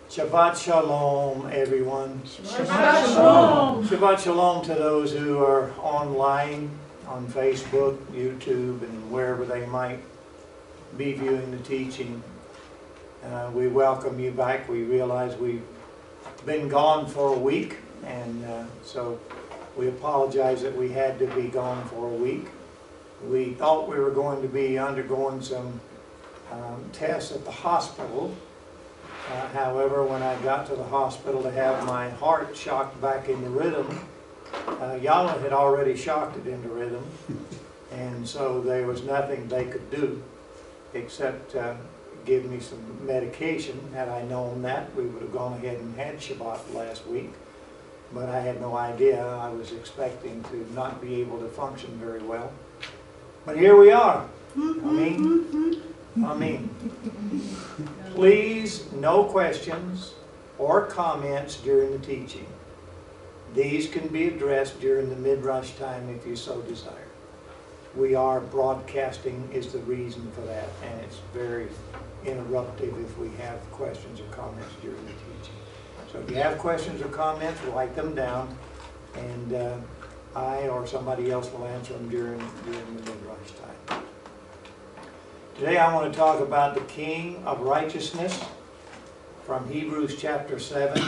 Shabbat Shalom, everyone. Shabbat Shalom. Shabbat Shalom to those who are online on Facebook, YouTube, and wherever they might be viewing the teaching. We welcome you back. We realize we've been gone for a week, and so we apologize that we had to be gone for a week. We thought we were going to be undergoing some tests at the hospital. However, when I got to the hospital to have my heart shocked back into rhythm, Yahweh had already shocked it into rhythm, and so there was nothing they could do except give me some medication. Had I known that, we would have gone ahead and had Shabbat last week, but I had no idea. I was expecting to not be able to function very well. But here we are. Amen. Please, no questions or comments during the teaching. These can be addressed during the mid-rush time if you so desire. We are broadcasting is the reason for that, and it's very interruptive if we have questions or comments during the teaching. So if you have questions or comments, write them down, and I or somebody else will answer them during the mid-rush time. Today I want to talk about the King of Righteousness from Hebrews chapter 7.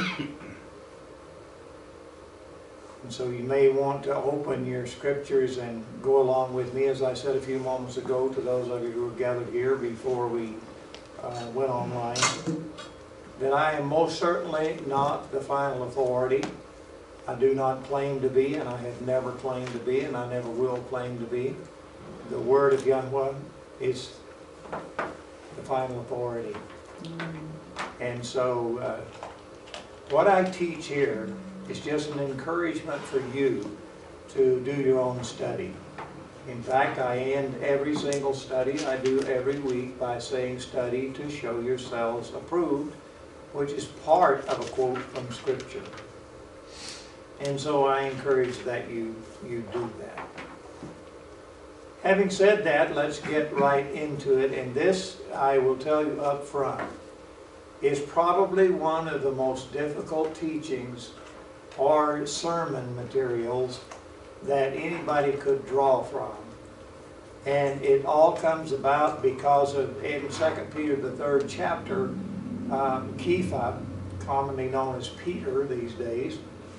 And so you may want to open your scriptures and go along with me, as I said a few moments ago to those of you who were gathered here before we went online, that I am most certainly not the final authority. I do not claim to be, and I have never claimed to be, and I never will claim to be. The Word of Yahweh is the final authority. And so what I teach here is just an encouragement for you to do your own study. In fact, I end every single study I do every week by saying, study to show yourselves approved, which is part of a quote from Scripture. And so I encourage that you do that. Having said that, let's get right into it, and this, I will tell you up front, is probably one of the most difficult teachings or sermon materials that anybody could draw from. And it all comes about because of, in 2 Peter, the 3rd chapter, Kepha, commonly known as Peter these days,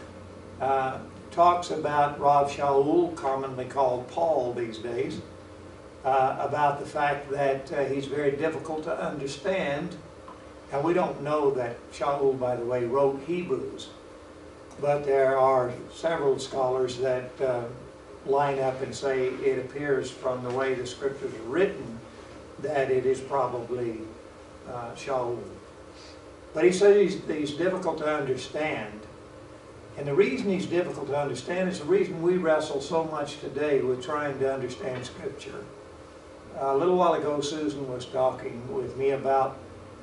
talks about Rav Shaul, commonly called Paul these days, about the fact that he's very difficult to understand. And we don't know that Shaul, by the way, wrote Hebrews, but there are several scholars that line up and say it appears from the way the scriptures are written that it is probably Shaul. But he says he's difficult to understand. And the reason he's difficult to understand is the reason we wrestle so much today with trying to understand Scripture. A little while ago, Susan was talking with me about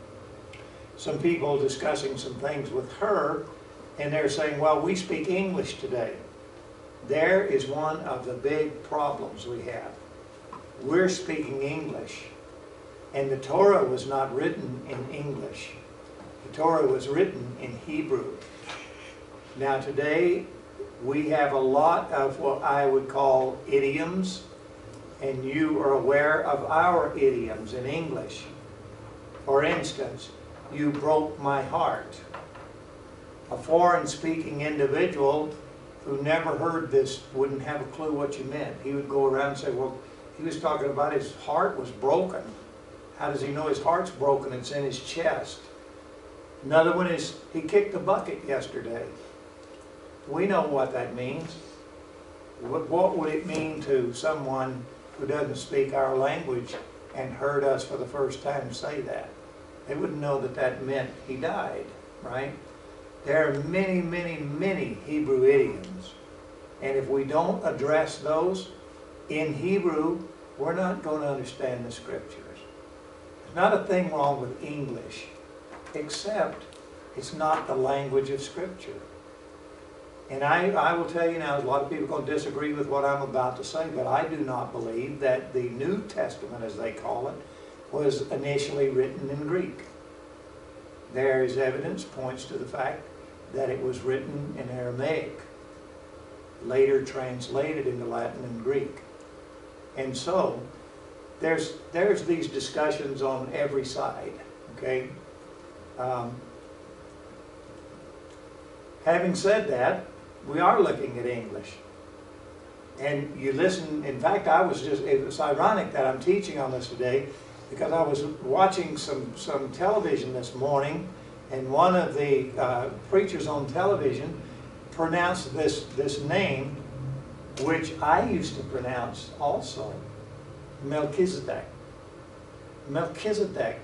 some people discussing some things with her, and they're saying, well, we speak English today. There is one of the big problems we have. We're speaking English, and the Torah was not written in English. The Torah was written in Hebrew. Now today, we have a lot of what I would call idioms, and you are aware of our idioms in English. For instance, you broke my heart. A foreign-speaking individual who never heard this wouldn't have a clue what you meant. He would go around and say, well, he was talking about his heart was broken. How does he know his heart's broken? It's in his chest. Another one is, he kicked the bucket yesterday. We know what that means. What would it mean to someone who doesn't speak our language and heard us for the first time say that? They wouldn't know that that meant he died, right? There are many, many, many Hebrew idioms. And if we don't address those in Hebrew, we're not going to understand the Scriptures. There's not a thing wrong with English, except it's not the language of Scripture. And I will tell you now, a lot of people are going to disagree with what I'm about to say, but I do not believe that the New Testament, as they call it, was initially written in Greek. there is evidence points to the fact that it was written in Aramaic, later translated into Latin and Greek. And so there's these discussions on every side, okay? Having said that, we are looking at English. And you listen, in fact, it was ironic that I'm teaching on this today, because I was watching some television this morning, and one of the preachers on television pronounced this name, which I used to pronounce also, Melchizedek. Melchizedek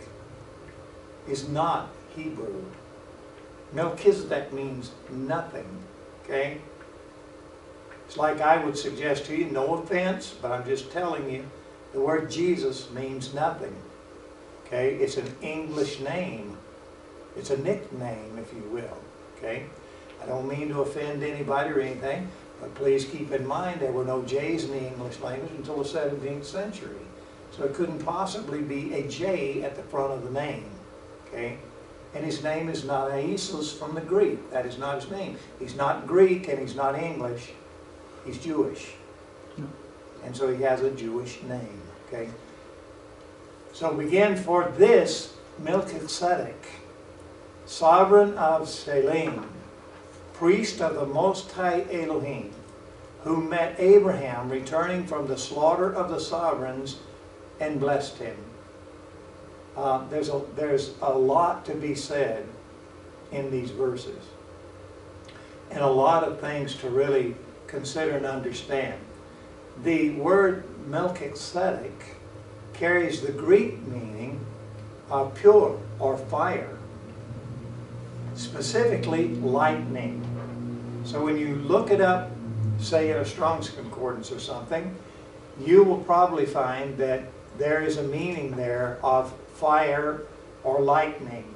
is not Hebrew. Melchizedek means nothing, okay? It's like I would suggest to you, no offense, but I'm just telling you, the word Jesus means nothing, okay? It's an English name. It's a nickname, if you will, okay? I don't mean to offend anybody or anything, but please keep in mind there were no J's in the English language until the 17th century. So it couldn't possibly be a J at the front of the name, okay? And his name is not Iesus from the Greek. That is not his name. He's not Greek and he's not English. He's Jewish. And so he has a Jewish name, okay? So begin for this Melchizedek, sovereign of Salem, priest of the Most High Elohim, who met Abraham returning from the slaughter of the sovereigns and blessed him. There's a lot to be said in these verses, and a lot of things to really consider and understand. The word Melchizedek carries the Greek meaning of pure or fire, specifically lightning. So when you look it up, say in a Strong's Concordance or something, you will probably find that there is a meaning there of fire or lightning.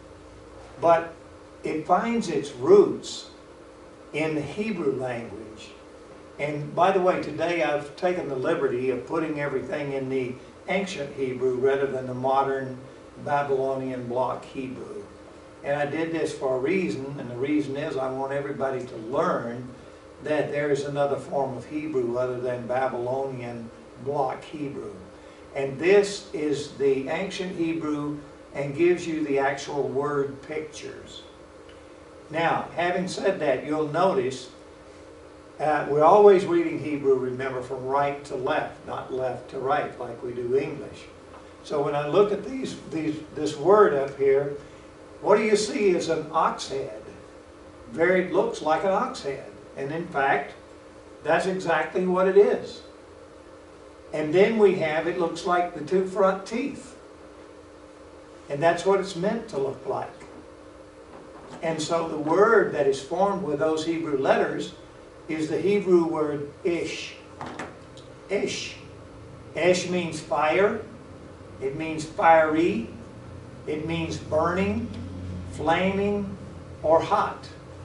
But it finds its roots in the Hebrew language. And by the way, today I've taken the liberty of putting everything in the ancient Hebrew rather than the modern Babylonian block Hebrew. And I did this for a reason, and the reason is I want everybody to learn that there is another form of Hebrew other than Babylonian block Hebrew. And this is the ancient Hebrew and gives you the actual word pictures. Now, having said that, you'll notice we're always reading Hebrew, remember, from right to left, not left to right like we do English. So when I look at this word up here, what do you see is an ox head. It looks like an ox head. And in fact, that's exactly what it is. And then we have, it looks like the two front teeth. And that's what it's meant to look like. And so the word that is formed with those Hebrew letters is the Hebrew word ish. Ish. Ish means fire. It means fiery. It means burning, flaming, or hot.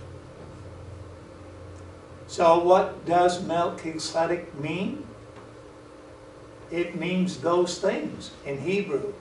So what does Melchizedek mean? It means those things in Hebrew.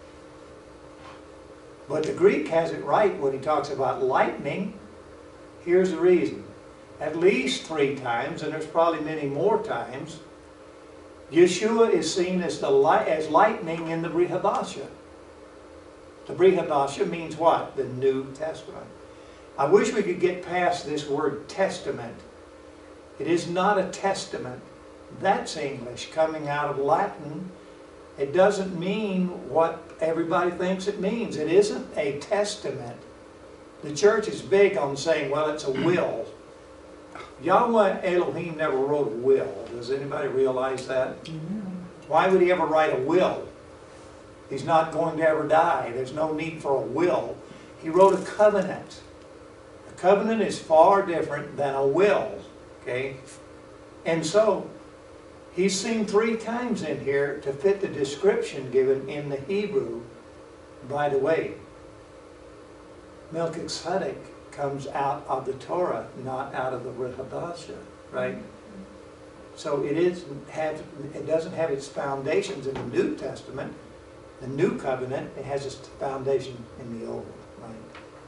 But the Greek has it right when he talks about lightning. Here's the reason. At least 3 times, and there's probably many more times, Yeshua is seen as lightning in the Brit Hadashah. The Brit Hadashah means what? The New Testament. I wish we could get past this word testament. It is not a testament. That's English coming out of Latin. It doesn't mean what everybody thinks it means. It isn't a testament. The church is big on saying, well, it's a will. Yahweh Elohim never wrote a will. Does anybody realize that? Why would he ever write a will? He's not going to ever die. There's no need for a will. He wrote a covenant. A covenant is far different than a will. Okay? And so, he's seen 3 times in here to fit the description given in the Hebrew. By the way, Melchizedek comes out of the Torah, not out of the Brit Hadashah, right? So it doesn't have its foundations in the New Testament, the New Covenant. It has its foundation in the Old, right?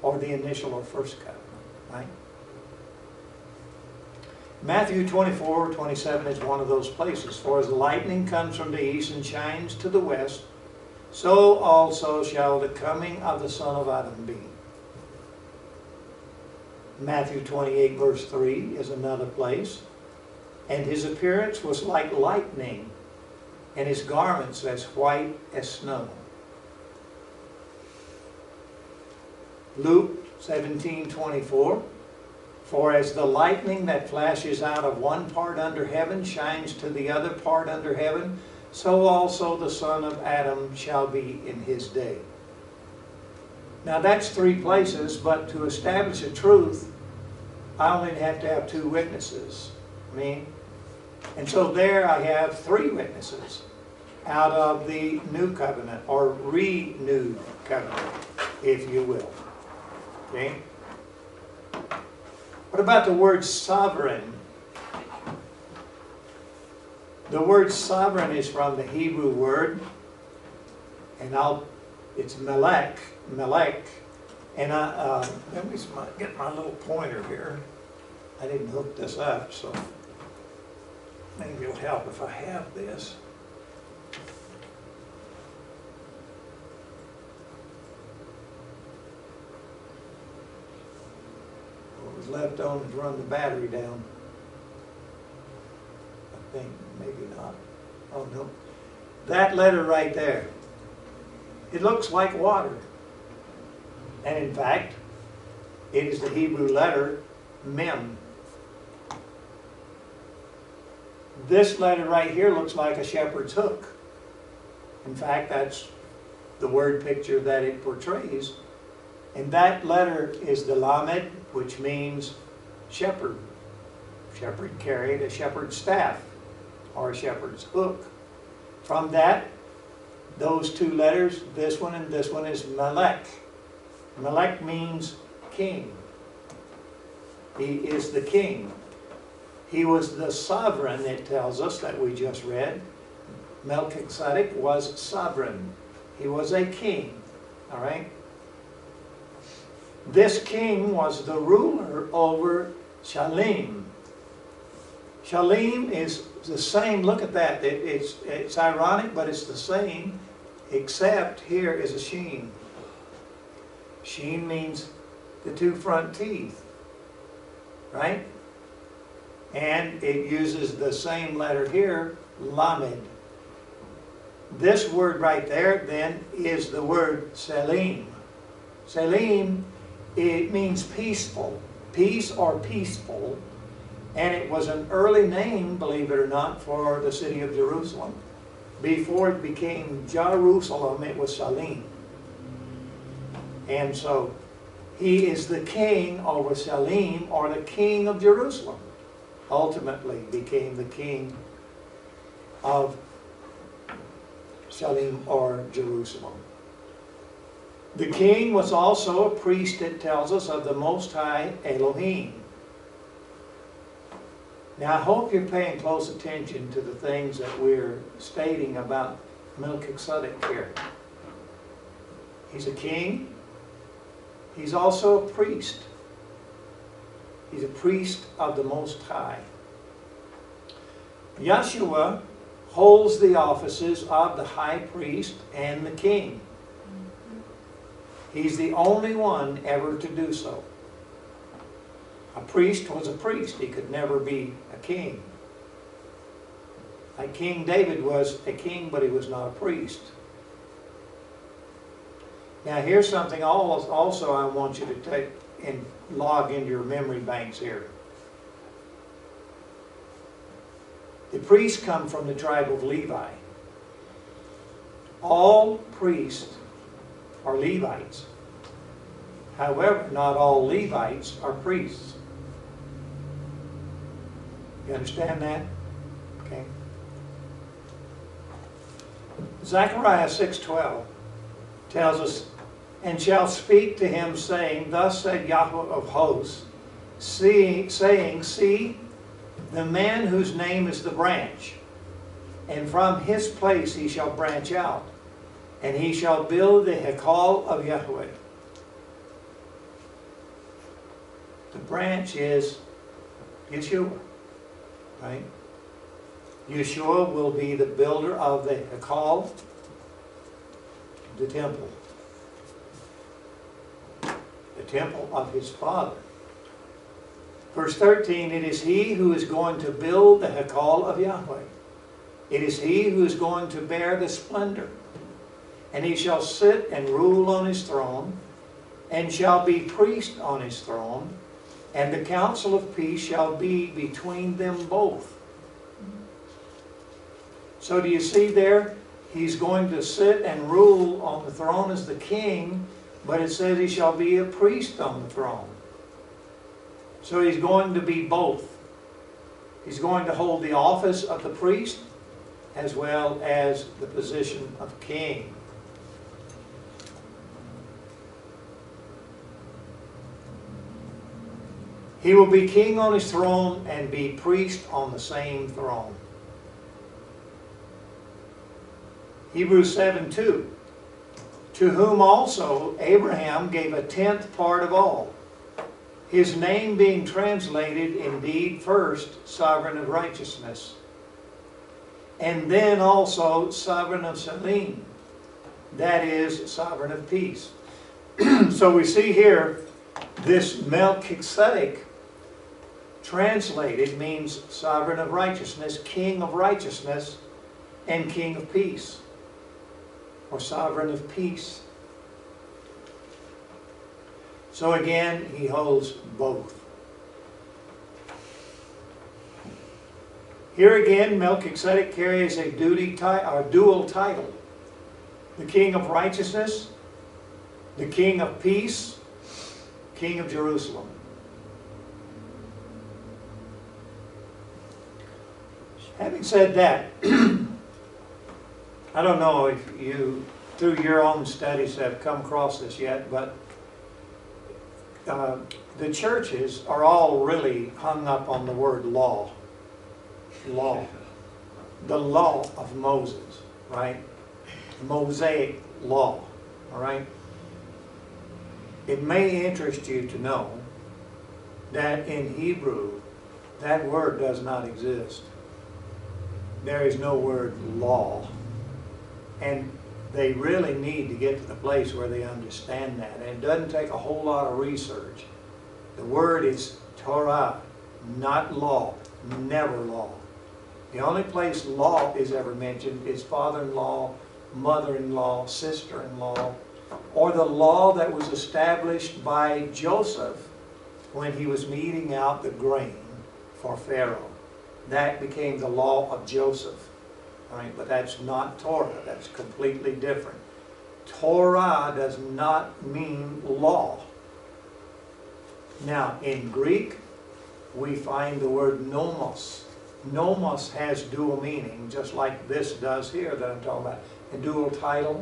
or the initial or first covenant, right? Matthew 24:27 is one of those places. For as the lightning comes from the east and shines to the west, so also shall the coming of the Son of Adam be. Matthew 28 verse 3 is another place. And his appearance was like lightning, and his garments as white as snow. Luke 17:24. For as the lightning that flashes out of one part under heaven shines to the other part under heaven, so also the Son of Adam shall be in his day. Now that's 3 places, but to establish a truth, I only have to have 2 witnesses. And so there I have 3 witnesses out of the new covenant, or renewed covenant, if you will. Okay? What about the word sovereign? The word sovereign is from the Hebrew word, and it's melech, and let me get my little pointer here. I didn't hook this up, so maybe it'll help if I have this. What was left on is run the battery down. I think, maybe not. Oh no. That letter right there, it looks like water. And in fact, it is the Hebrew letter Mem. This letter right here looks like a shepherd's hook. In fact, that's the word picture that it portrays. And that letter is the Lamed, which means shepherd. Shepherd carried a shepherd's staff or a shepherd's hook. From that, those 2 letters, this one and this one, is Melech. Melech means king. He is the king. He was the sovereign, it tells us, that we just read. Melchizedek was sovereign. He was a king. All right? This king was the ruler over Shalem. Shalem is the same. Look at that. It's ironic, but it's the same, except here is a sheen. Sheen means the 2 front teeth. Right? And it uses the same letter here, Lamed. This word right there, then, is the word Selim. Selim, it means peaceful. Peace or peaceful. And it was an early name, believe it or not, for the city of Jerusalem. Before it became Jerusalem, it was Salim. And so, he is the king over Salim, or the king of Jerusalem. Ultimately became the king of Salim, or Jerusalem. The king was also a priest, it tells us, of the Most High Elohim. Now I hope you're paying close attention to the things that we're stating about Melchizedek here. He's a king. He's also a priest. He's a priest of the Most High. Yeshua holds the offices of the high priest and the king. He's the only one ever to do so. A priest was a priest. He could never be a king. Like King David was a king, but he was not a priest. Now here's something also I want you to take and log into your memory banks here. The priests come from the tribe of Levi. All priests are Levites. However, not all Levites are priests. You understand that? Okay. Zechariah 6:12 tells us, and shall speak to him, saying, Thus said Yahweh of hosts, saying, See, the man whose name is the branch, and from his place he shall branch out, and he shall build the Hekal of Yahweh. The branch is Yeshua, right? Yeshua will be the builder of the Hekal, the temple of his Father. Verse 13, it is he who is going to build the Hekal of Yahweh. It is he who is going to bear the splendor. And he shall sit and rule on his throne, and shall be priest on his throne, and the counsel of peace shall be between them both. So do you see there? He's going to sit and rule on the throne as the king, but it says he shall be a priest on the throne. So he's going to be both. He's going to hold the office of the priest as well as the position of king. He will be king on his throne and be priest on the same throne. Hebrews 7:2. To whom also Abraham gave a tenth part of all, his name being translated indeed first sovereign of righteousness, and then also sovereign of Salim, that is, sovereign of peace. So we see here this Melchizedek translated means sovereign of righteousness, king of righteousness, and king of peace, or sovereign of peace. So again, he holds both. Here again, Melchizedek carries a dual title. The king of righteousness, the king of peace, king of Jerusalem. Having said that, I don't know if you, through your own studies, have come across this yet, but the churches are all really hung up on the word law. Law. The law of Moses, right? Mosaic law, all right? It may interest you to know that in Hebrew, that word does not exist. There is no word law. And they really need to get to the place where they understand that. And it doesn't take a whole lot of research. The word is Torah, not law, never law. The only place law is ever mentioned is father-in-law, mother-in-law, sister-in-law, or the law that was established by Joseph when he was meting out the grain for Pharaoh. That became the law of Joseph. All right, but that's not Torah. That's completely different. Torah does not mean law. Now, in Greek, we find the word nomos. Nomos has dual meaning, just like this does here that I'm talking about. A dual title.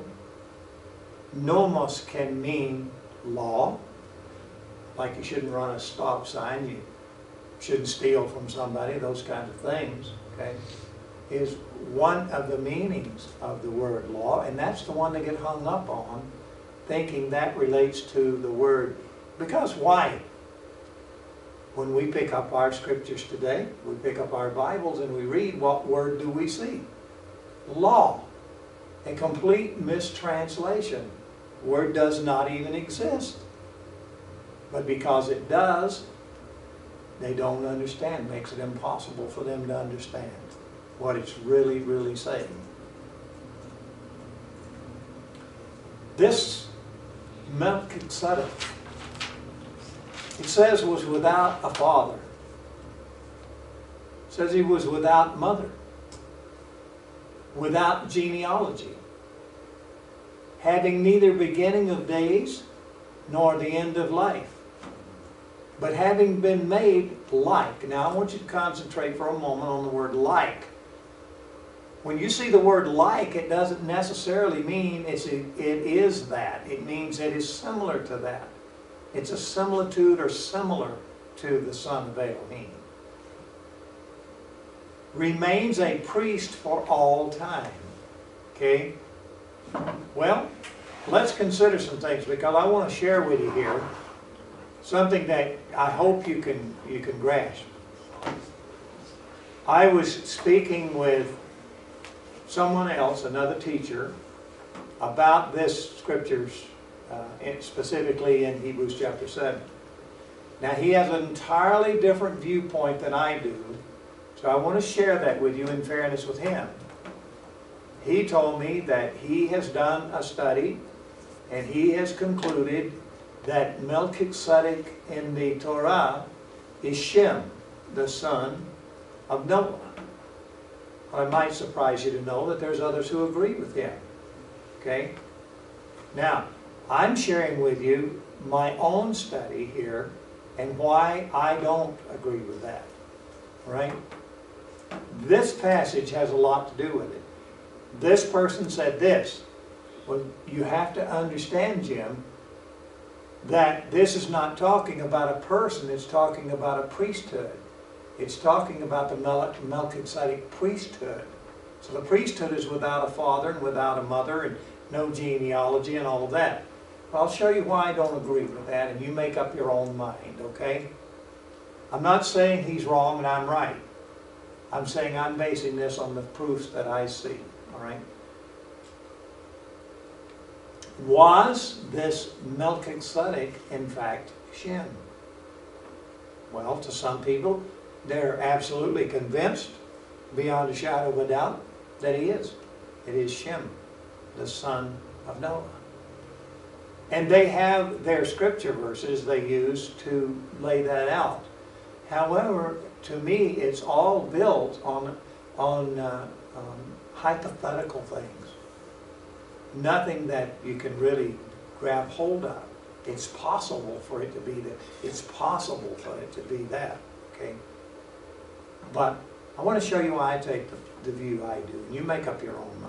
Nomos can mean law, like you shouldn't run a stop sign, you shouldn't steal from somebody, those kinds of things, okay, is one of the meanings of the word law, and that's the one they get hung up on, thinking that relates to the word. Because why? When we pick up our scriptures today, we pick up our Bibles and we read, what word do we see? Law. A complete mistranslation. The word does not even exist. But because it does, they don't understand. It makes it impossible for them to understand what it's really, really saying. This Melchizedek, it says, was without a father. It says he was without mother, without genealogy, having neither beginning of days nor the end of life, but having been made like. Now I want you to concentrate for a moment on the word like. When you see the word like, it doesn't necessarily mean it is that. It means it is similar to that. It's a similitude or similar to the son of Elohim. Remains a priest for all time. Okay? Well, let's consider some things, because I want to share with you here something that I hope you can grasp. I was speaking with someone else, another teacher, about this scriptures, specifically in Hebrews chapter 7. Now he has an entirely different viewpoint than I do, so I want to share that with you in fairness with him. He told me that he has done a study and he has concluded that Melchizedek in the Torah is Shem, the son of Noah. Well, it might surprise you to know that there's others who agree with him. Okay? Now, I'm sharing with you my own study here and why I don't agree with that. Right? This passage has a lot to do with it. This person said this. Well, you have to understand, Jim, that this is not talking about a person, it's talking about a priesthood. It's talking about the Melchizedek priesthood. So the priesthood is without a father and without a mother and no genealogy and all of that. I'll show you why I don't agree with that, and you make up your own mind, okay? I'm not saying he's wrong and I'm right. I'm saying I'm basing this on the proofs that I see, all right? Was this Melchizedek, in fact, Shem? Well, to some people, they're absolutely convinced, beyond a shadow of a doubt, that he is. It is Shem, the son of Noah. And they have their scripture verses they use to lay that out. However, to me, it's all built on hypothetical things. Nothing that you can really grab hold of. It's possible for it to be that. It's possible for it to be that. Okay. But I want to show you why I take the view I do. You make up your own mind.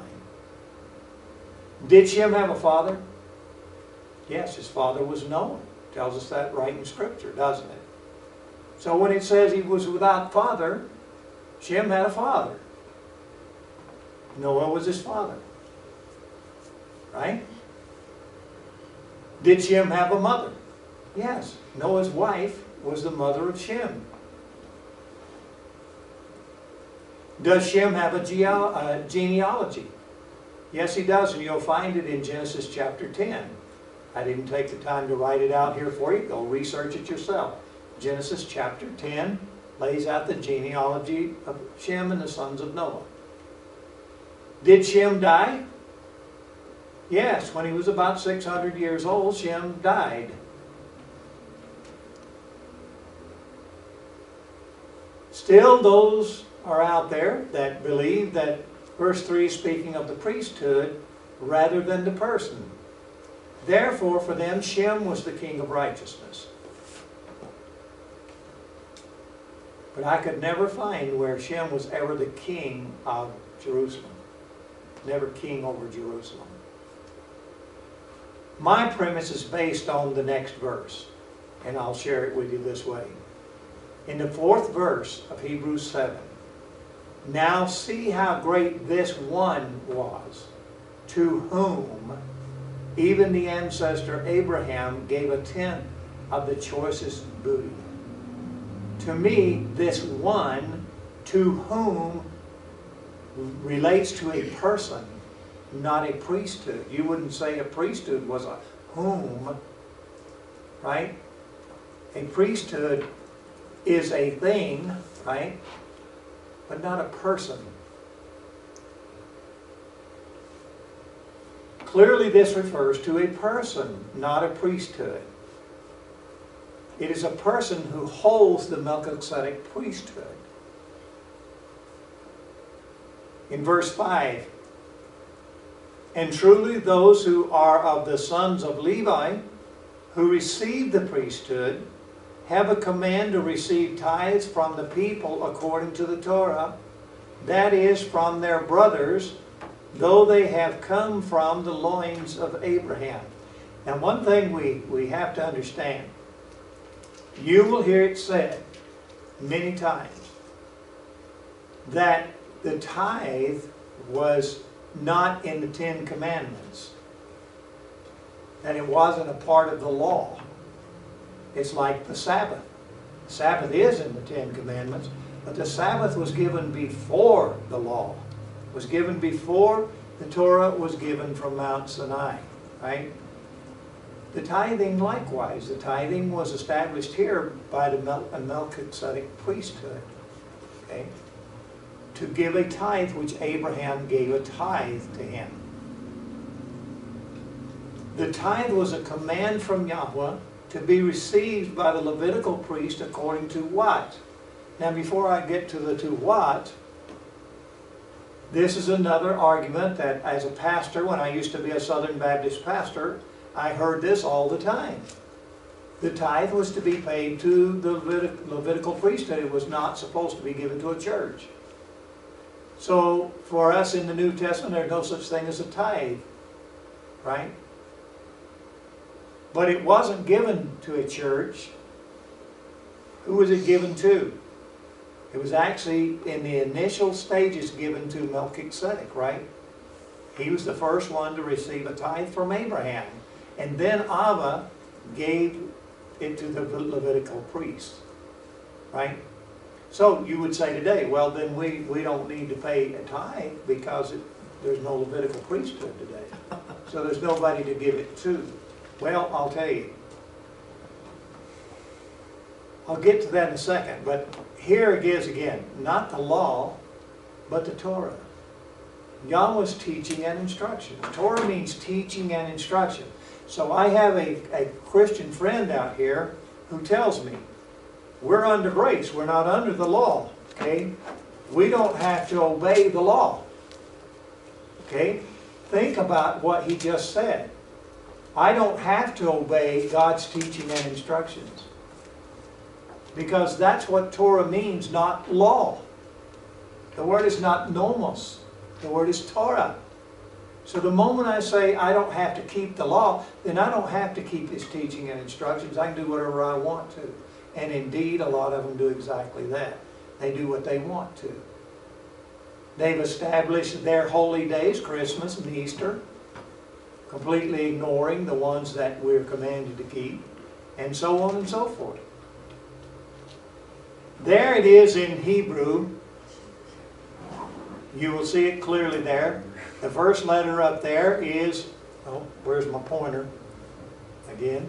Did Shem have a father? Yes, his father was Noah. Tells us that right in Scripture, doesn't it? So when it says he was without father, Shem had a father. Noah was his father. Right? Did Shem have a mother? Yes. Noah's wife was the mother of Shem. Does Shem have a genealogy? Yes, he does, and you'll find it in Genesis chapter 10. I didn't take the time to write it out here for you. Go research it yourself. Genesis chapter 10 lays out the genealogy of Shem and the sons of Noah. Did Shem die? Yes, when he was about 600 years old, Shem died. Still, those are out there that believe that verse 3 is speaking of the priesthood rather than the person. Therefore, for them, Shem was the king of righteousness. But I could never find where Shem was ever the king of Jerusalem. Never king over Jerusalem. My premise is based on the next verse, and I'll share it with you this way. In the 4th verse of Hebrews 7, now see how great this one was, to whom even the ancestor Abraham gave a tenth of the choicest booty. To me, this one, to whom, relates to a person, not a priesthood. You wouldn't say a priesthood was a whom, right? A priesthood is a thing, right? But not a person. Clearly this refers to a person, not a priesthood. It is a person who holds the Melchizedek priesthood. In verse 5, and truly those who are of the sons of Levi, who receive the priesthood, have a command to receive tithes from the people according to the Torah, that is, from their brothers, though they have come from the loins of Abraham. Now, one thing we have to understand, you will hear it said many times that the tithe was not in the 10 Commandments, that it wasn't a part of the law. It's like the Sabbath. The Sabbath is in the Ten Commandments, but the Sabbath was given before the law. It was given before the Torah was given from Mount Sinai, right? The tithing likewise. The tithing was established here by the Melchizedek priesthood, okay? To give a tithe, which Abraham gave a tithe to him. The tithe was a command from Yahweh to be received by the Levitical priest according to what? Now before I get to the to what, this is another argument that as a pastor, when I used to be a Southern Baptist pastor, I heard this all the time. The tithe was to be paid to the Levitical priesthood. It was not supposed to be given to a church. So for us in the New Testament, there's no such thing as a tithe, right? But it wasn't given to a church. Who was it given to? It was actually in the initial stages given to Melchizedek, right? He was the first one to receive a tithe from Abraham. And then Abba gave it to the Levitical priests, right? So you would say today, well then we don't need to pay a tithe because there's no Levitical priesthood today. So there's nobody to give it to. Well, I'll tell you. I'll get to that in a second, but here it is again. Not the law, but the Torah. Yahweh's teaching and instruction. Torah means teaching and instruction. So I have a Christian friend out here who tells me, we're under grace, we're not under the law, okay? We don't have to obey the law, okay? Think about what he just said. I don't have to obey God's teaching and instructions. Because that's what Torah means, not law. The word is not nomos. The word is Torah. So the moment I say I don't have to keep the law, then I don't have to keep His teaching and instructions. I can do whatever I want to. And indeed, a lot of them do exactly that. They do what they want to. They've established their holy days, Christmas and Easter, completely ignoring the ones that we're commanded to keep, and so on and so forth. There it is in Hebrew. You will see it clearly there. The first letter up there is, oh, where's my pointer? Again.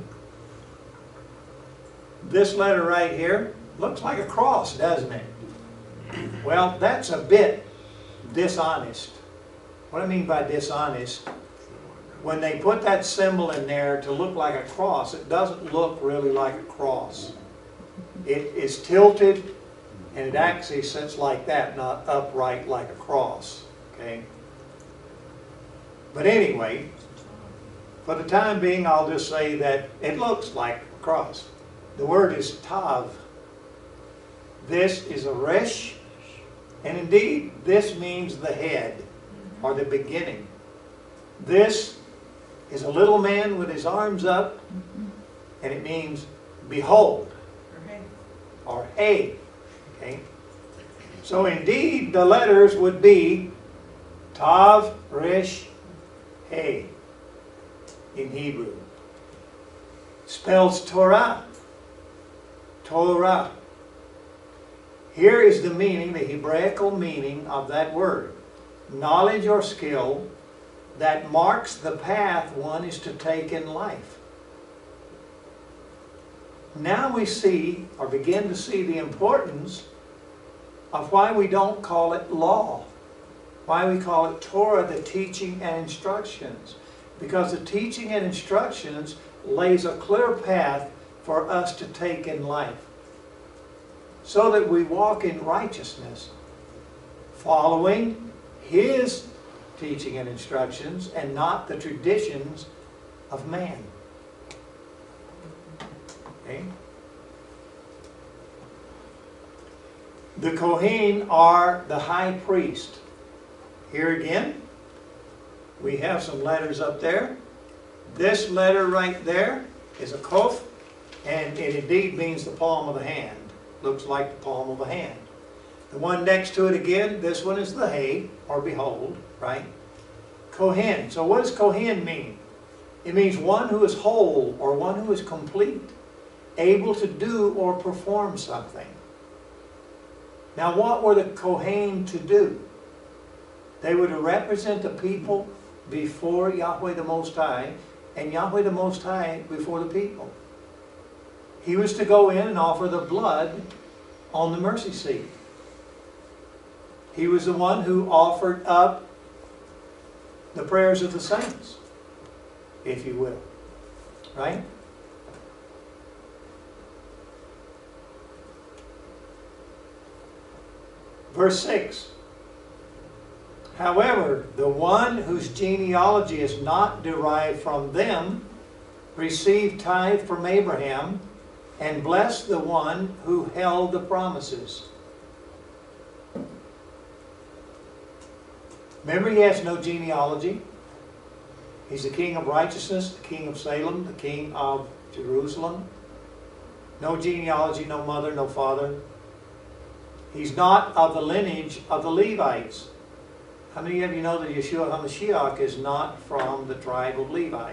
This letter right here looks like a cross, doesn't it? Well, that's a bit dishonest. What I mean by dishonest, when they put that symbol in there to look like a cross, it doesn't look really like a cross. It is tilted, and it actually sits like that, not upright like a cross. Okay? But anyway, for the time being, I'll just say that it looks like a cross. The word is tav. This is a resh, and indeed, this means the head, or the beginning. This is a little man with his arms up, and it means behold, or hey. Okay? So indeed, the letters would be tav, resh, hey in Hebrew. Spells Torah. Torah. Here is the meaning, the Hebraical meaning of that word. Knowledge or skill that marks the path one is to take in life. Now we see, or begin to see, the importance of why we don't call it law. Why we call it Torah, the teaching and instructions. Because the teaching and instructions lays a clear path for us to take in life. So that we walk in righteousness, following His teaching and instructions and not the traditions of man. Okay? The Kohen are the high priest. Here again, we have some letters up there. This letter right there is a kof, and it indeed means the palm of the hand. Looks like the palm of a hand. The one next to it again, this one is the hey, or behold, right? Kohen. So what does Kohen mean? It means one who is whole, or one who is complete. able to do or perform something. Now, what were the Kohen to do? They were to represent the people before Yahweh the Most High, and Yahweh the Most High before the people. He was to go in and offer the blood on the mercy seat. He was the one who offered up the prayers of the saints, if you will. Right? Verse 6. However, the one whose genealogy is not derived from them received tithe from Abraham and blessed the one who held the promises. Remember, he has no genealogy. He's the king of righteousness, the king of Salem, the king of Jerusalem. No genealogy, no mother, no father. He's not of the lineage of the Levites. How many of you know that Yeshua HaMashiach is not from the tribe of Levi?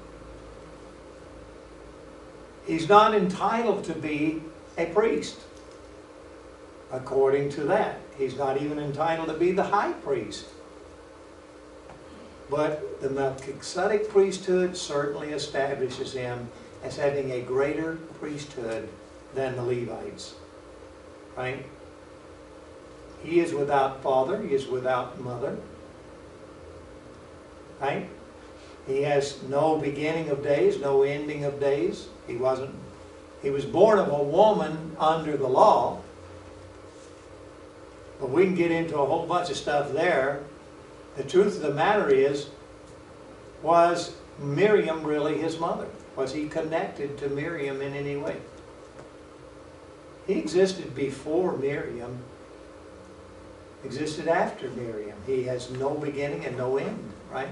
He's not entitled to be a priest. According to that, he's not even entitled to be the high priest. But the Melchizedek priesthood certainly establishes him as having a greater priesthood than the Levites. Right? He is without father. He is without mother. Right? He has no beginning of days, no ending of days. He was born of a woman under the law. But we can get into a whole bunch of stuff there. The truth of the matter is, was Miriam really his mother? Was he connected to Miriam in any way? He existed before Miriam, existed after Miriam. He has no beginning and no end, right?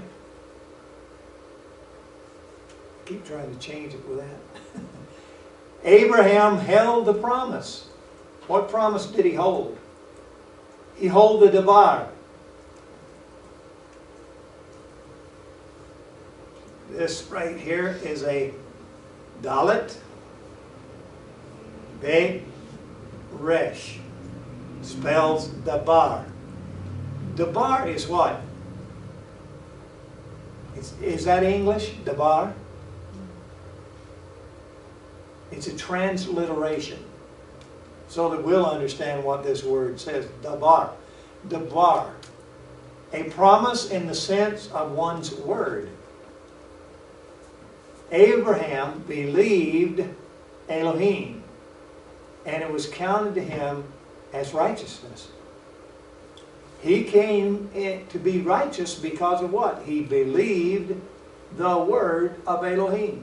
Keep trying to change it with that. Abraham held the promise. What promise did he hold? He held the Devar. This right here is a Dalet Be Resh. Spells Dabar. Dabar is what? Is that English? Dabar? It's a transliteration, so that we'll understand what this word says. Dabar. Dabar. A promise in the sense of one's word. Abraham believed Elohim, and it was counted to him as righteousness. He came to be righteous because of what? He believed the word of Elohim.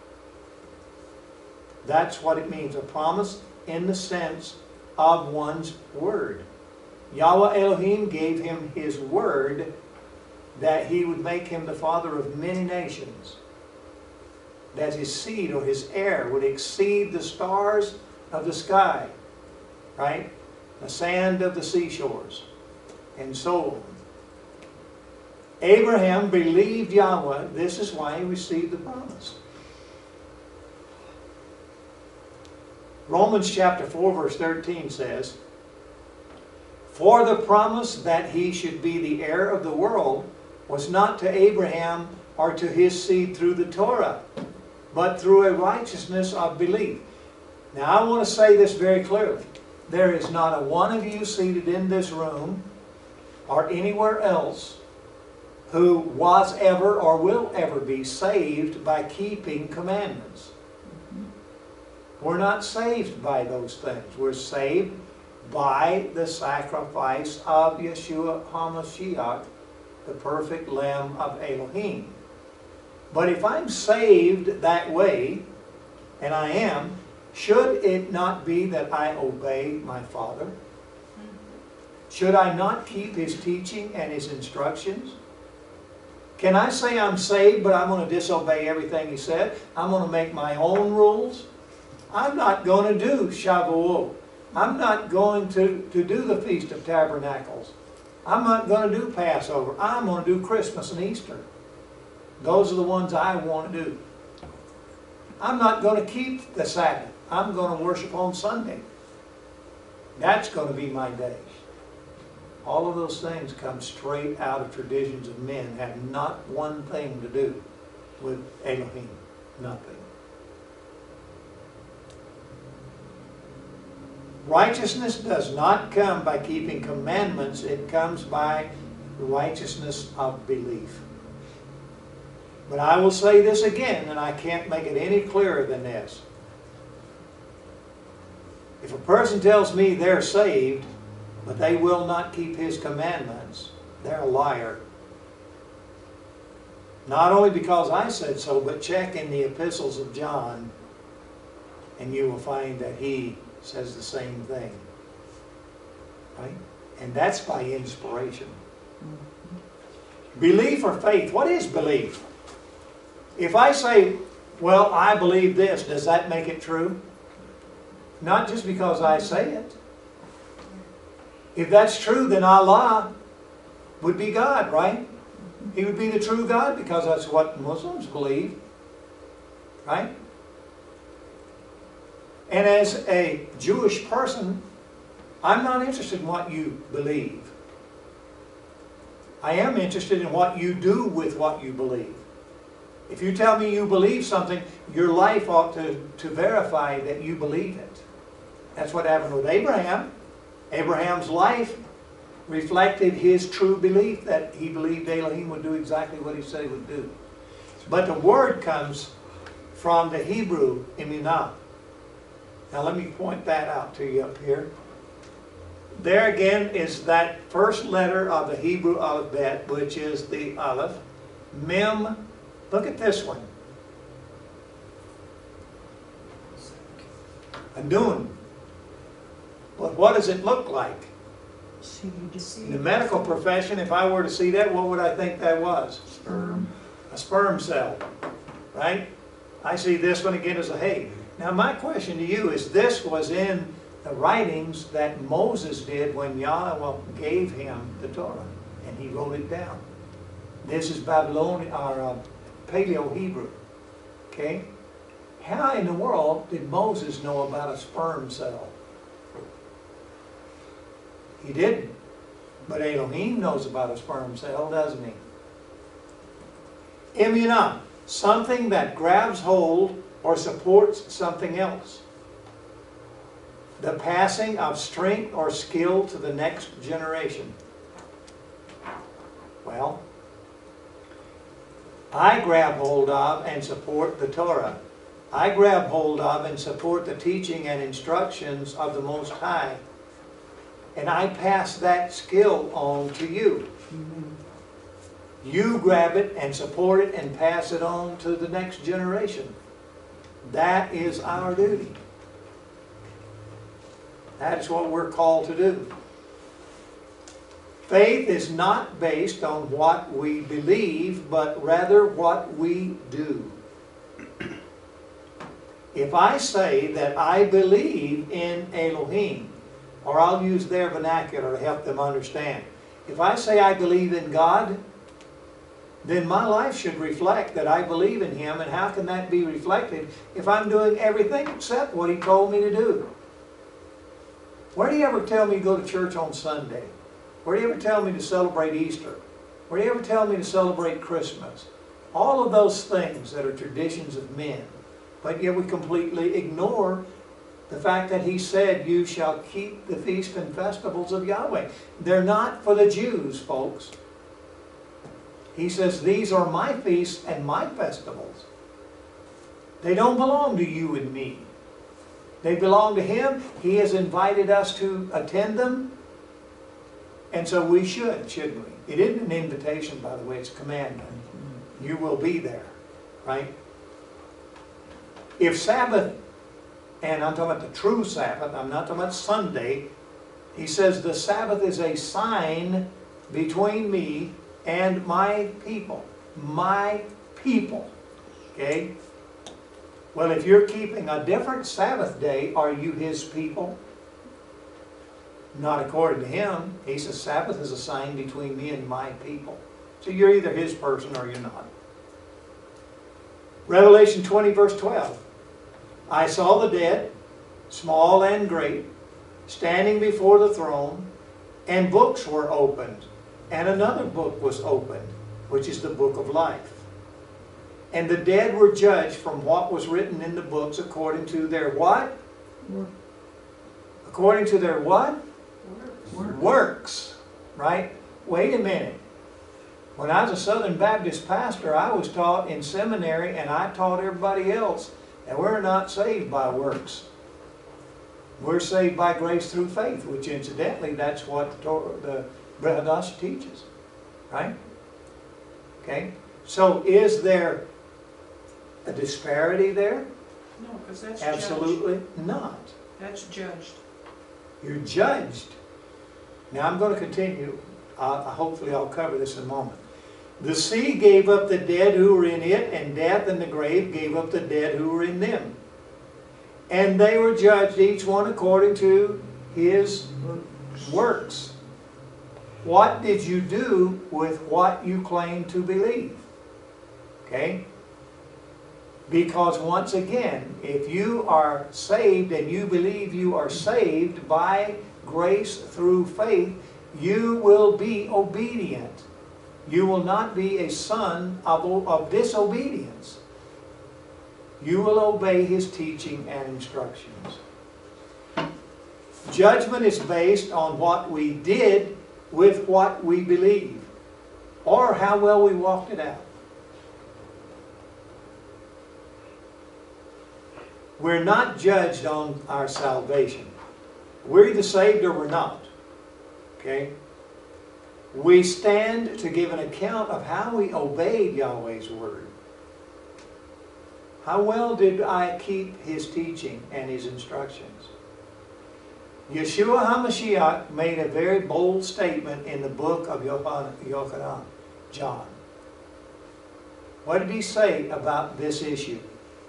That's what it means, a promise in the sense of one's word. Yahweh Elohim gave him his word that he would make him the father of many nations, that his seed or his heir would exceed the stars of the sky, right? The sand of the seashores, and so on. Abraham believed Yahweh. This is why he received the promise. Romans chapter 4 verse 13 says, "For the promise that he should be the heir of the world was not to Abraham or to his seed through the Torah, but through a righteousness of belief." Now I want to say this very clearly. There is not a one of you seated in this room or anywhere else who was ever or will ever be saved by keeping commandments. We're not saved by those things. We're saved by the sacrifice of Yeshua HaMashiach, the perfect Lamb of Elohim. But if I'm saved that way, and I am, should it not be that I obey my Father? Should I not keep His teaching and His instructions? Can I say I'm saved, but I'm going to disobey everything He said? I'm going to make my own rules? I'm not going to do Shavuot. I'm not going to do the Feast of Tabernacles. I'm not going to do Passover. I'm going to do Christmas and Easter. Those are the ones I want to do. I'm not going to keep the Sabbath. I'm going to worship on Sunday. That's going to be my day. All of those things come straight out of traditions of men, have not one thing to do with Elohim. Nothing. Righteousness does not come by keeping commandments. It comes by righteousness of belief. But I will say this again, and I can't make it any clearer than this. If a person tells me they're saved, but they will not keep His commandments, they're a liar. Not only because I said so, but check in the epistles of John, and you will find that he says the same thing. Right? And that's by inspiration. Belief or faith? What is belief? If I say, well, I believe this, does that make it true? Not just because I say it. If that's true, then Allah would be God, right? He would be the true God because that's what Muslims believe. Right? And as a Jewish person, I'm not interested in what you believe. I am interested in what you do with what you believe. If you tell me you believe something, your life ought to verify that you believe it. That's what happened with Abraham. Abraham's life reflected his true belief that he believed Elohim would do exactly what he said he would do. But the word comes from the Hebrew emunah. Now let me point that out to you up here. There again is that first letter of the Hebrew alphabet, which is the Aleph. Mem. Look at this one. A Nun. But what does it look like? In the medical profession, if I were to see that, what would I think that was? Sperm. A sperm cell. Right? I see this one again as a hay. Now my question to you is, this was in the writings that Moses did when Yahweh gave him the Torah. And he wrote it down. This is Babylonian, or Paleo-Hebrew. Okay? How in the world did Moses know about a sperm cell? He didn't. But Elohim knows about a sperm cell, doesn't he? Emunah, something that grabs hold or supports something else. The passing of strength or skill to the next generation. Well, I grab hold of and support the Torah. I grab hold of and support the teaching and instructions of the Most High. And I pass that skill on to you. You grab it and support it and pass it on to the next generation. That is our duty. That's what we're called to do. Faith is not based on what we believe, but rather what we do. If I say that I believe in Elohim, or I'll use their vernacular to help them understand. If I say I believe in God, then my life should reflect that I believe in Him. And how can that be reflected if I'm doing everything except what He told me to do? Where do you ever tell me to go to church on Sunday? Where do you ever tell me to celebrate Easter? Where do you ever tell me to celebrate Christmas? All of those things that are traditions of men. But yet we completely ignore the fact that He said, you shall keep the feasts and festivals of Yahweh. They're not for the Jews, folks. He says, these are my feasts and my festivals. They don't belong to you and me. They belong to Him. He has invited us to attend them. And so we should, shouldn't we? It isn't an invitation, by the way, it's a commandment. You will be there, right? If Sabbath, and I'm talking about the true Sabbath, I'm not talking about Sunday. He says the Sabbath is a sign between me and my people. My people. Okay? Well, if you're keeping a different Sabbath day, are you His people? Not according to Him. He says Sabbath is a sign between me and my people. So you're either His person or you're not. Revelation 20 verse 12. I saw the dead, small and great, standing before the throne, and books were opened. And another book was opened, which is the book of life. And the dead were judged from what was written in the books according to their what? According to their what? Works. Right? Wait a minute. When I was a Southern Baptist pastor, I was taught in seminary, and I taught everybody else, that we're not saved by works. We're saved by grace through faith, which incidentally, that's what the Brahadash teaches. Right? Okay? So is there a disparity there? No, because that's Absolutely judged. not. That's judged. You're judged. Now I'm going to continue. Hopefully I'll cover this in a moment. The sea gave up the dead who were in it, and death and the grave gave up the dead who were in them. And they were judged, each one according to his works. What did you do with what you claim to believe? Okay? Because once again, if you are saved and you believe you are saved by grace through faith, you will be obedient. You will not be a son of disobedience. You will obey his teaching and instructions. Judgment is based on what we did with what we believe, or how well we walked it out. We're not judged on our salvation. We're either saved or we're not. Okay? We stand to give an account of how we obeyed Yahweh's word. How well did I keep his teaching and his instructions? Yeshua HaMashiach made a very bold statement in the book of Yochanan, John. What did he say about this issue?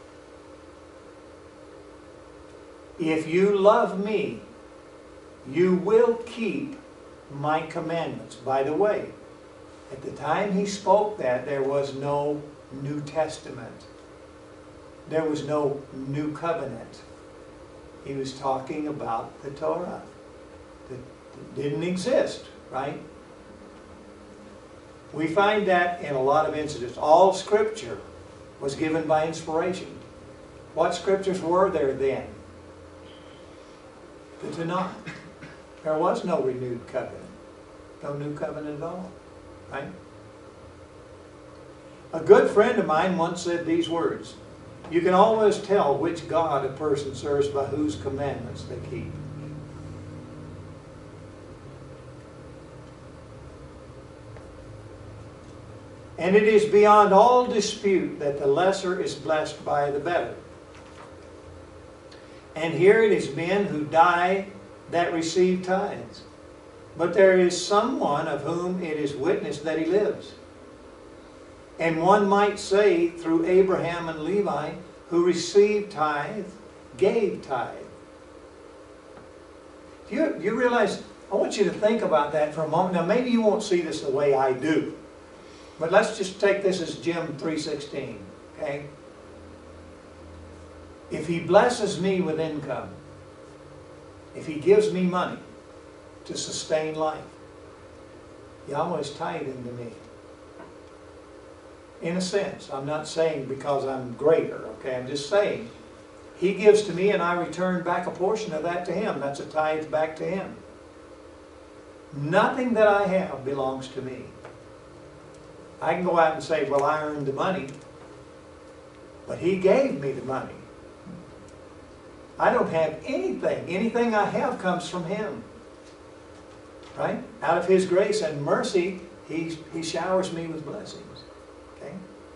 If you love me, you will keep my commandments. By the way, at the time he spoke that, there was no New Testament. There was no New Covenant. He was talking about the Torah that didn't exist, right? We find that in a lot of incidents. All Scripture was given by inspiration. What Scriptures were there then? The Tanakh. There was no renewed covenant. No new covenant at all. Right? A good friend of mine once said these words: you can always tell which God a person serves by whose commandments they keep. And it is beyond all dispute that the lesser is blessed by the better. And here it is men who die that receive tithes. But there is someone of whom it is witnessed that he lives. And one might say through Abraham and Levi, who received tithe, gave tithe. You realize, I want you to think about that for a moment. Now maybe you won't see this the way I do. But let's just take this as Jim 3:16. Okay? If he blesses me with income, if he gives me money to sustain life, Yahweh's tithing to me. In a sense, I'm not saying because I'm greater, okay? I'm just saying he gives to me and I return back a portion of that to him. That's a tithe back to him. Nothing that I have belongs to me. I can go out and say, well, I earned the money, but he gave me the money. I don't have anything. Anything I have comes from him. Right? Out of his grace and mercy, he showers me with blessings. Okay?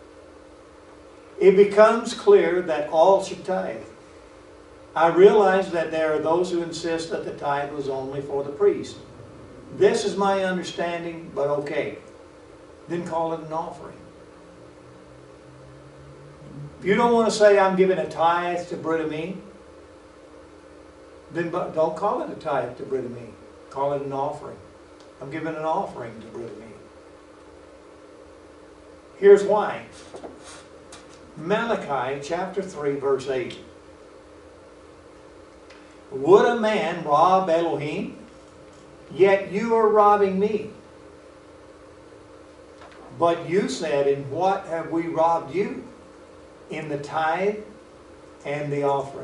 It becomes clear that all should tithe. I realize that there are those who insist that the tithe was only for the priest. This is my understanding, but okay. Then call it an offering. If you don't want to say I'm giving a tithe to Brit me, then don't call it a tithe to Brit me. Call it an offering. I'm giving an offering to Brit me. Here's why. Malachi chapter 3 verse 8. Would a man rob Elohim? Yet you are robbing me. But you said, in what have we robbed you? In the tithe and the offering.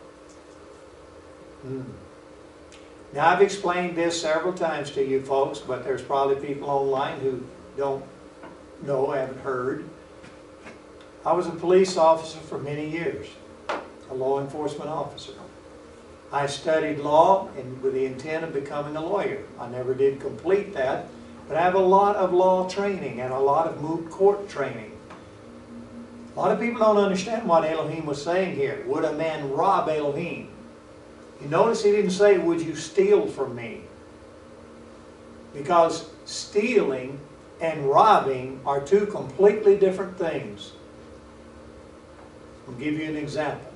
Now, I've explained this several times to you folks, but there's probably people online who don't know, haven't heard. I was a police officer for many years, a law enforcement officer. I studied law and with the intent of becoming a lawyer. I never did complete that, but I have a lot of law training and a lot of moot court training. A lot of people don't understand what Elohim was saying here. Would a man rob Elohim? You notice he didn't say, would you steal from me? Because stealing and robbing are two completely different things. I'll give you an example.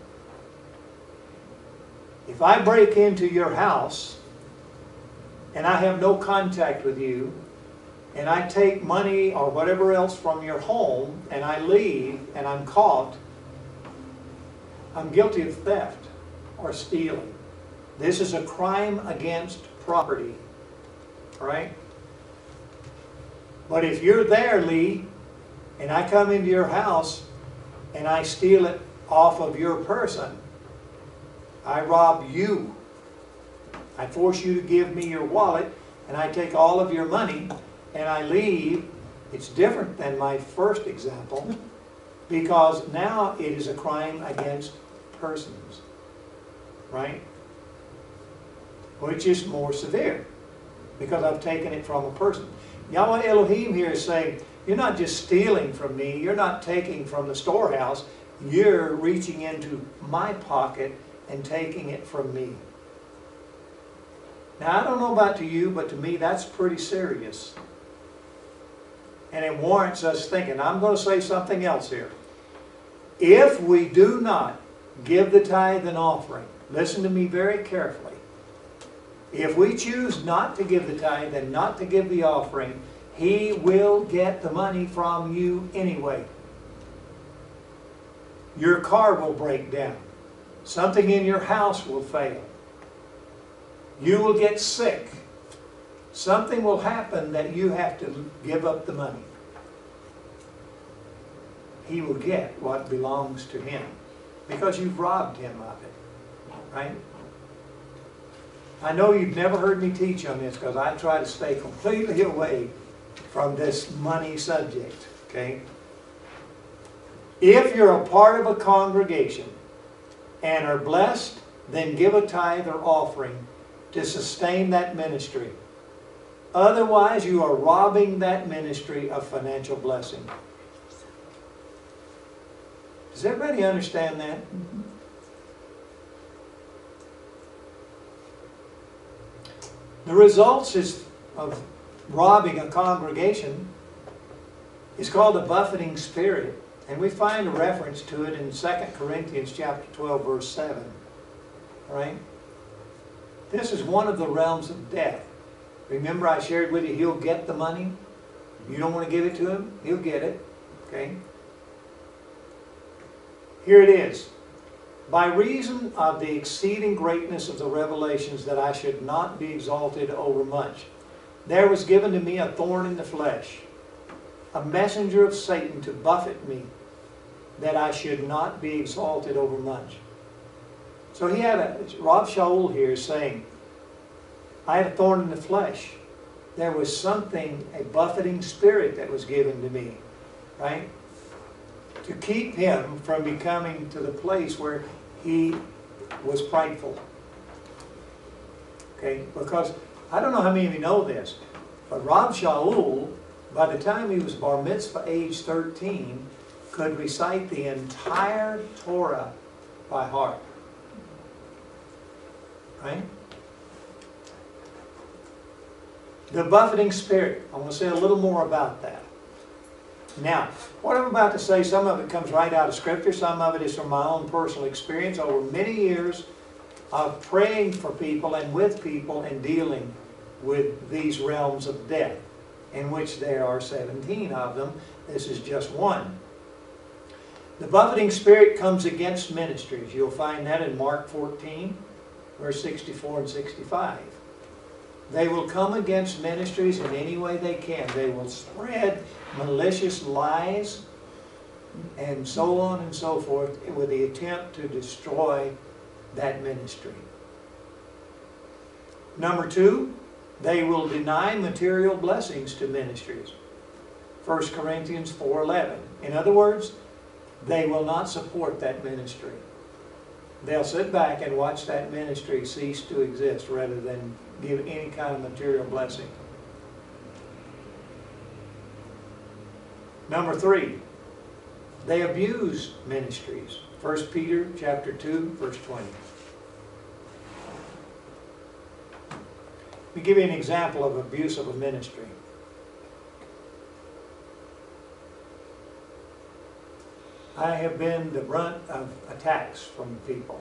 If I break into your house and I have no contact with you, and I take money or whatever else from your home and I leave and I'm caught, I'm guilty of theft or stealing. This is a crime against property, right? But if you're there, Lee, and I come into your house and I steal it off of your person, I rob you. I force you to give me your wallet and I take all of your money and I leave. It's different than my first example because now it is a crime against persons, right? Which is more severe because I've taken it from a person. Yahweh Elohim here is saying, you're not just stealing from me, you're not taking from the storehouse, you're reaching into my pocket and taking it from me. Now, I don't know about to you, but to me that's pretty serious. And it warrants us thinking. I'm going to say something else here. If we do not give the tithe and offering, listen to me very carefully. If we choose not to give the tithe and not to give the offering, He will get the money from you anyway. Your car will break down. Something in your house will fail. You will get sick. Something will happen that you have to give up the money. He will get what belongs to Him because you've robbed Him of it, right? I know you've never heard me teach on this because I try to stay completely away from this money subject, okay? If you're a part of a congregation and are blessed, then give a tithe or offering to sustain that ministry. Otherwise, you are robbing that ministry of financial blessing. Does everybody understand that? The results of robbing a congregation is called a buffeting spirit. And we find a reference to it in 2 Corinthians chapter 12, verse 7. All right? This is one of the realms of death. Remember I shared with you, he'll get the money. You don't want to give it to him, he'll get it. Okay? Here it is. By reason of the exceeding greatness of the revelations that I should not be exalted over much, there was given to me a thorn in the flesh, a messenger of Satan to buffet me, that I should not be exalted over much. So he had Rav Shaul here saying, I had a thorn in the flesh. There was something, a buffeting spirit that was given to me, right? To keep him from becoming to the place where he was prideful. Okay, because I don't know how many of you know this, but Rav Shaul, by the time he was bar mitzvah age 13, could recite the entire Torah by heart. Right? The buffeting spirit. I want to say a little more about that. Now, what I'm about to say, some of it comes right out of Scripture. Some of it is from my own personal experience over many years of praying for people and with people and dealing with these realms of death, in which there are 17 of them. This is just one. The buffeting spirit comes against ministries. You'll find that in Mark 14, verse 64 and 65. They will come against ministries in any way they can. They will spread malicious lies and so on and so forth with the attempt to destroy that ministry. Number two, they will deny material blessings to ministries. 1 Corinthians 4:11. In other words, they will not support that ministry. They'll sit back and watch that ministry cease to exist rather than give any kind of material blessing. Number three, they abuse ministries. 1 Peter chapter 2, verse 20. Let me give you an example of abuse of a ministry. I have been the brunt of attacks from people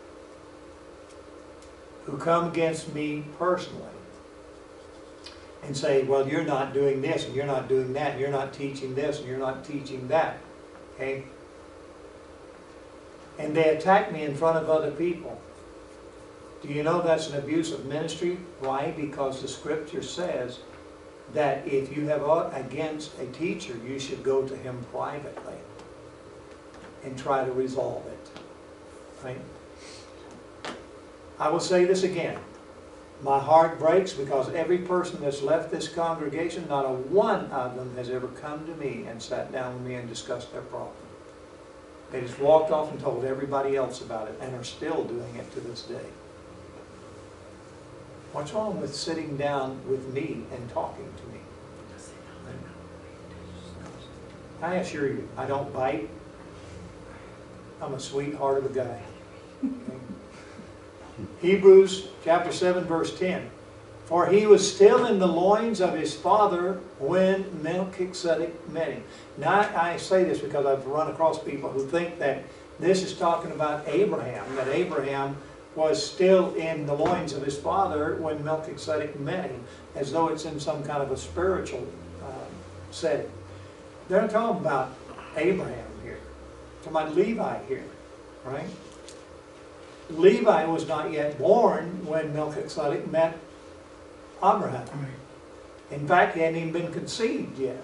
who come against me personally and say, well, you're not doing this and you're not doing that and you're not teaching this and you're not teaching that. Okay? And they attack me in front of other people. Do you know that's an abuse of ministry? Why? Because the scripture says that if you have aught against a teacher, you should go to him privately and try to resolve it. Right? I will say this again. My heart breaks because every person that's left this congregation, not a one of them has ever come to me and sat down with me and discussed their problem. They just walked off and told everybody else about it and are still doing it to this day. What's wrong with sitting down with me and talking to me? I assure you, I don't bite. I'm a sweetheart of a guy. Okay? Hebrews chapter 7 verse 10. For he was still in the loins of his father when Melchizedek met him. Now I say this because I've run across people who think that this is talking about Abraham, that Abraham was still in the loins of his father when Melchizedek met him, as though it's in some kind of a spiritual setting. They're not talking about Abraham here. They're talking about Levi here, right? Levi was not yet born when Melchizedek met Abraham. In fact, he hadn't even been conceived yet.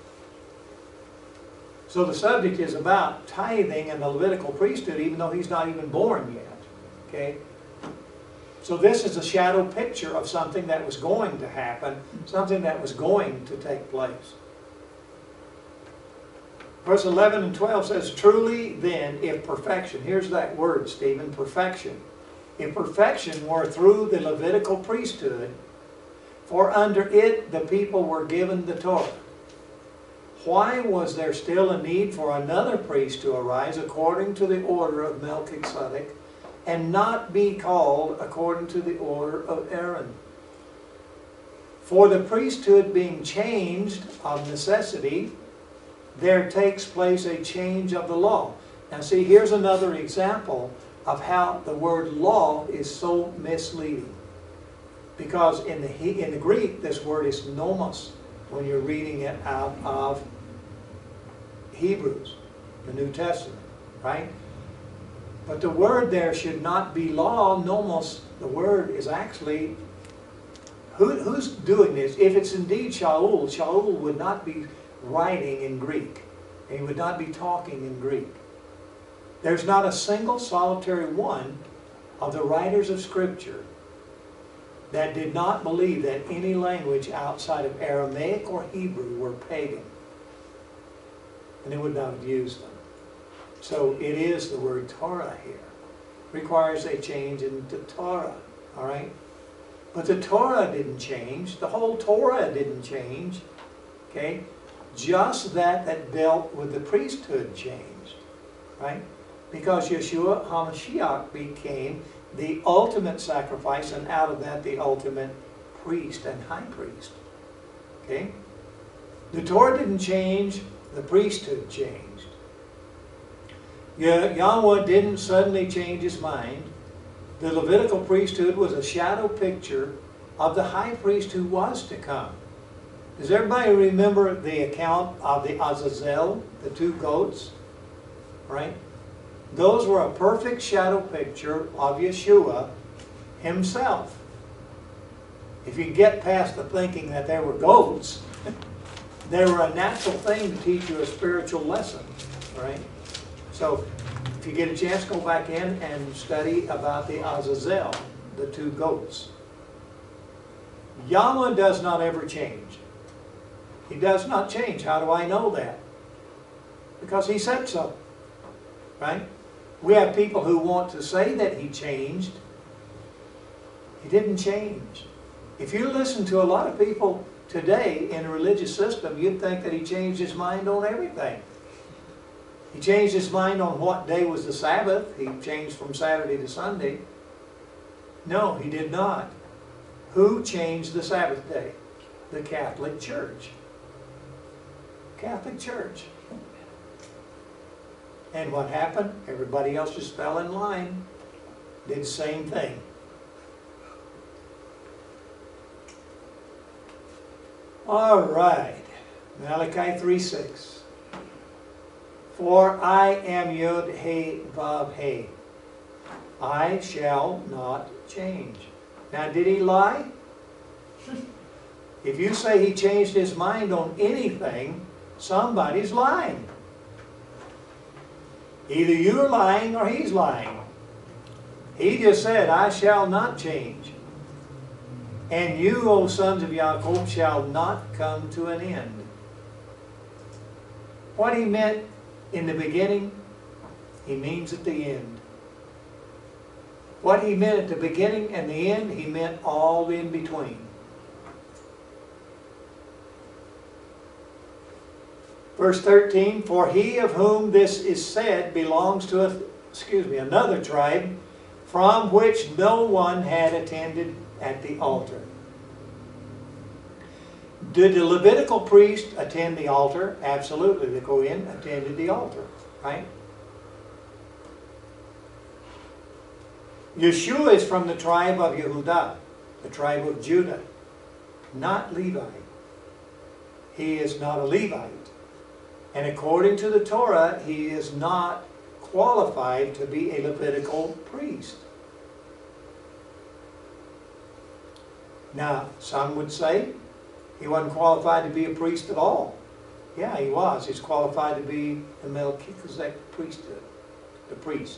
So the subject is about tithing and the Levitical priesthood, even though he's not even born yet. Okay? So this is a shadow picture of something that was going to happen, something that was going to take place. Verse 11 and 12 says, truly then, if perfection, here's that word, Stephen, perfection. If perfection were through the Levitical priesthood, for under it the people were given the Torah, why was there still a need for another priest to arise according to the order of Melchizedek, and not be called according to the order of Aaron? For the priesthood being changed of necessity, there takes place a change of the law. Now see, here's another example of how the word law is so misleading. Because in the Greek, this word is nomos, when you're reading it out of Hebrews, the New Testament, right? But the word there should not be law, nomos. The word is actually, who's doing this? If it's indeed Shaul, Shaul would not be writing in Greek. And he would not be talking in Greek. There's not a single solitary one of the writers of Scripture that did not believe that any language outside of Aramaic or Hebrew were pagan. And they would not have used them. So it is the word Torah here. Requires a change in the Torah. Alright? But the Torah didn't change. The whole Torah didn't change. Okay? Just that dealt with the priesthood changed. Right? Because Yeshua HaMashiach became the ultimate sacrifice, and out of that the ultimate priest and high priest. Okay? The Torah didn't change, the priesthood changed. Yahweh didn't suddenly change his mind. The Levitical priesthood was a shadow picture of the high priest who was to come. Does everybody remember the account of the Azazel, the two goats? Right? Those were a perfect shadow picture of Yeshua himself. If you get past the thinking that they were goats, they were a natural thing to teach you a spiritual lesson, right? So if you get a chance, go back in and study about the Azazel, the two goats. Yahweh does not ever change. He does not change. How do I know that? Because He said so, right? We have people who want to say that He changed. He didn't change. If you listen to a lot of people today in a religious system, you'd think that He changed His mind on everything. He changed His mind on what day was the Sabbath. He changed from Saturday to Sunday. No, He did not. Who changed the Sabbath day? The Catholic Church. Catholic Church. And what happened? Everybody else just fell in line. Did the same thing. All right. Malachi 3:6. For I am Yod He Vav He. I shall not change. Now, did He lie? If you say He changed His mind on anything, somebody's lying. Either you're lying or He's lying. He just said, I shall not change. And you, O sons of Yaakov, shall not come to an end. What He meant in the beginning, He means at the end. What He meant at the beginning and the end, He meant all in between. Verse 13, for he of whom this is said belongs to another tribe, from which no one had attended at the altar. Did the Levitical priest attend the altar? Absolutely. The Kohen attended the altar, right? Yeshua is from the tribe of Yehudah, the tribe of Judah, not Levi. He is not a Levite. And according to the Torah, he is not qualified to be a Levitical priest. Now, some would say he wasn't qualified to be a priest at all. Yeah, he was. He's qualified to be the Melchizedek priesthood, the priest.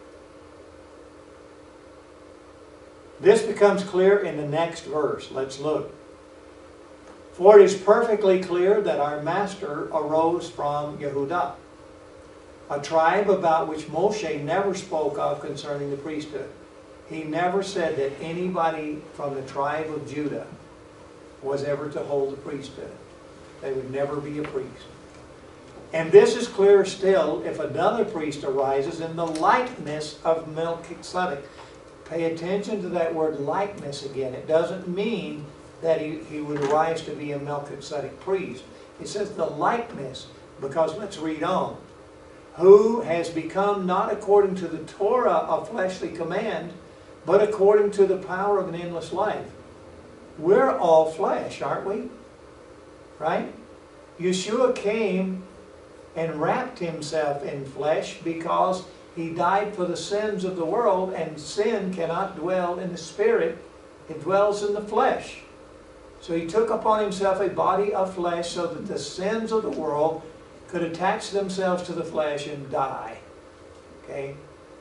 This becomes clear in the next verse. Let's look. For it is perfectly clear that our Master arose from Yehudah, a tribe about which Moshe never spoke of concerning the priesthood. He never said that anybody from the tribe of Judah was ever to hold the priesthood. They would never be a priest. And this is clear still if another priest arises in the likeness of Melchizedek. Pay attention to that word likeness again. It doesn't mean that he would arise to be a Melchizedek priest. It says the likeness, because let's read on. Who has become not according to the Torah of fleshly command, but according to the power of an endless life. We're all flesh, aren't we? Right? Yeshua came and wrapped Himself in flesh because He died for the sins of the world, and sin cannot dwell in the spirit. It dwells in the flesh. So He took upon Himself a body of flesh so that the sins of the world could attach themselves to the flesh and die. Okay?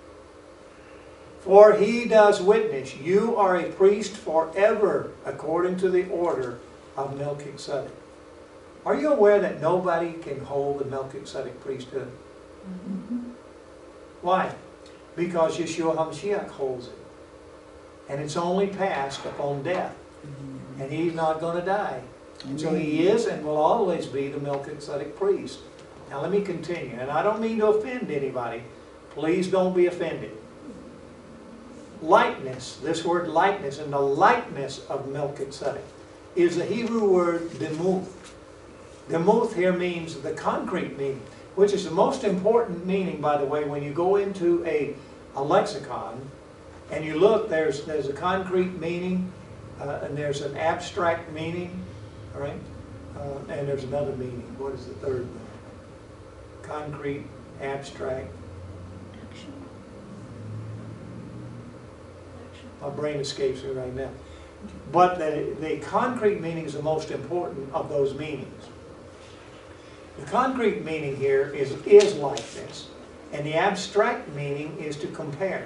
For He does witness, you are a priest forever according to the order of Melchizedek. Are you aware that nobody can hold the Melchizedek priesthood? Mm-hmm. Why? Because Yeshua HaMashiach holds it. And it's only passed upon death. And He's not going to die. And so He is and will always be the Melchizedek priest. Now let me continue. And I don't mean to offend anybody. Please don't be offended. Likeness, this word likeness, and the likeness of Melchizedek is the Hebrew word demuth. Demuth here means the concrete meaning, which is the most important meaning, by the way, when you go into a lexicon and you look, there's a concrete meaning, and there's an abstract meaning, all right? And there's another meaning. What is the third one? Concrete, abstract. My brain escapes me right now. But the concrete meaning is the most important of those meanings. The concrete meaning here is likeness, and the abstract meaning is to compare.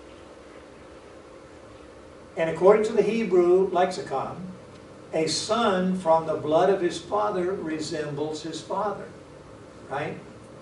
And according to the Hebrew lexicon, a son from the blood of his father resembles his father. Right?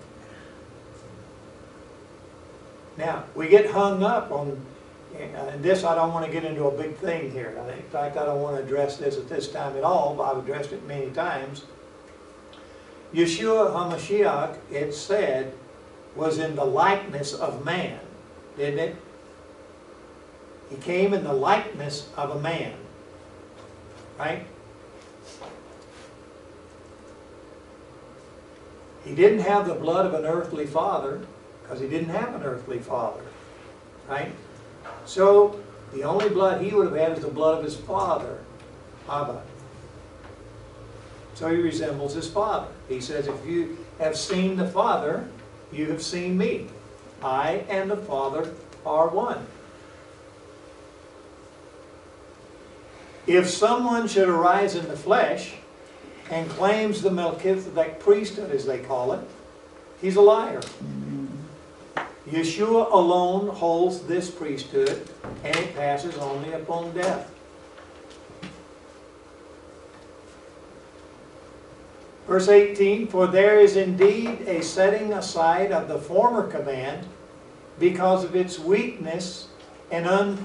Now, we get hung up on this. I don't want to get into a big thing here. In fact, I don't want to address this at this time at all, but I've addressed it many times. Yeshua HaMashiach, it said, was in the likeness of man, didn't it? He came in the likeness of a man, right? He didn't have the blood of an earthly father because he didn't have an earthly father, right? So the only blood he would have had is the blood of his father, Abba. So he resembles his father. He says, if you have seen the Father, you have seen me. I and the Father are one. If someone should arise in the flesh and claims the Melchizedek priesthood, as they call it, he's a liar. Yeshua alone holds this priesthood, and it passes only upon death. Verse 18, for there is indeed a setting aside of the former command because of its weakness and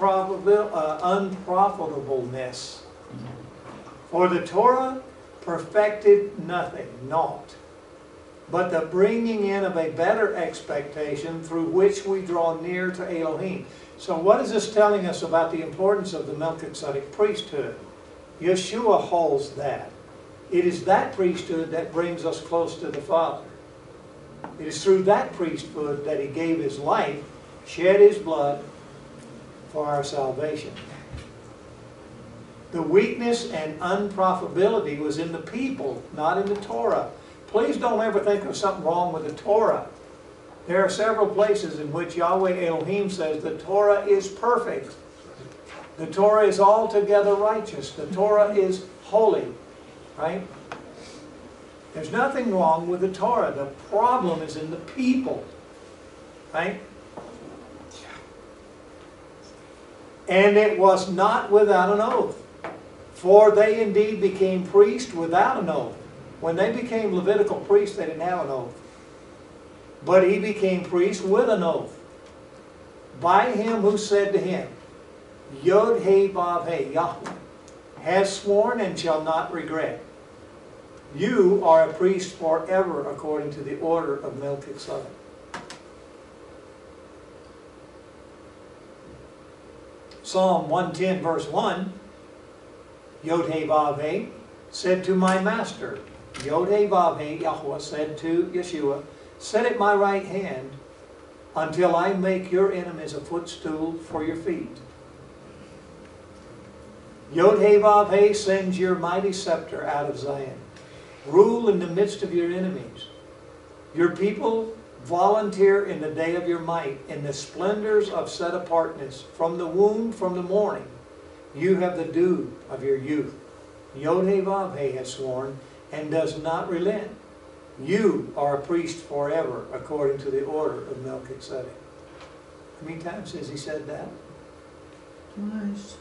unprofitableness. For the Torah perfected nothing, naught, but the bringing in of a better expectation through which we draw near to Elohim. So what is this telling us about the importance of the Melchizedek priesthood? Yeshua holds that. It is that priesthood that brings us close to the Father. It is through that priesthood that He gave His life, shed His blood for our salvation. The weakness and unprofitability was in the people, not in the Torah. Please don't ever think there's something wrong with the Torah. There are several places in which Yahweh Elohim says the Torah is perfect. The Torah is altogether righteous. The Torah is holy. Right? There's nothing wrong with the Torah. The problem is in the people. Right? And it was not without an oath. For they indeed became priests without an oath. When they became Levitical priests, they didn't have an oath. But he became priest with an oath. By him who said to him, Yod He Vav He, Yahweh, has sworn and shall not regret. You are a priest forever according to the order of Melchizedek. Psalm 110 verse 1, Yod He Vav He said to my master, Yod He Vav He, Yahweh said to Yeshua, sit at my right hand until I make your enemies a footstool for your feet. Yod He Vav He sends your mighty scepter out of Zion. Rule in the midst of your enemies. Your people volunteer in the day of your might, in the splendors of set apartness. From the womb, from the morning, you have the dew of your youth. Yod He Vav He has sworn and does not relent. You are a priest forever according to the order of Melchizedek. How many times has he said that? Nice.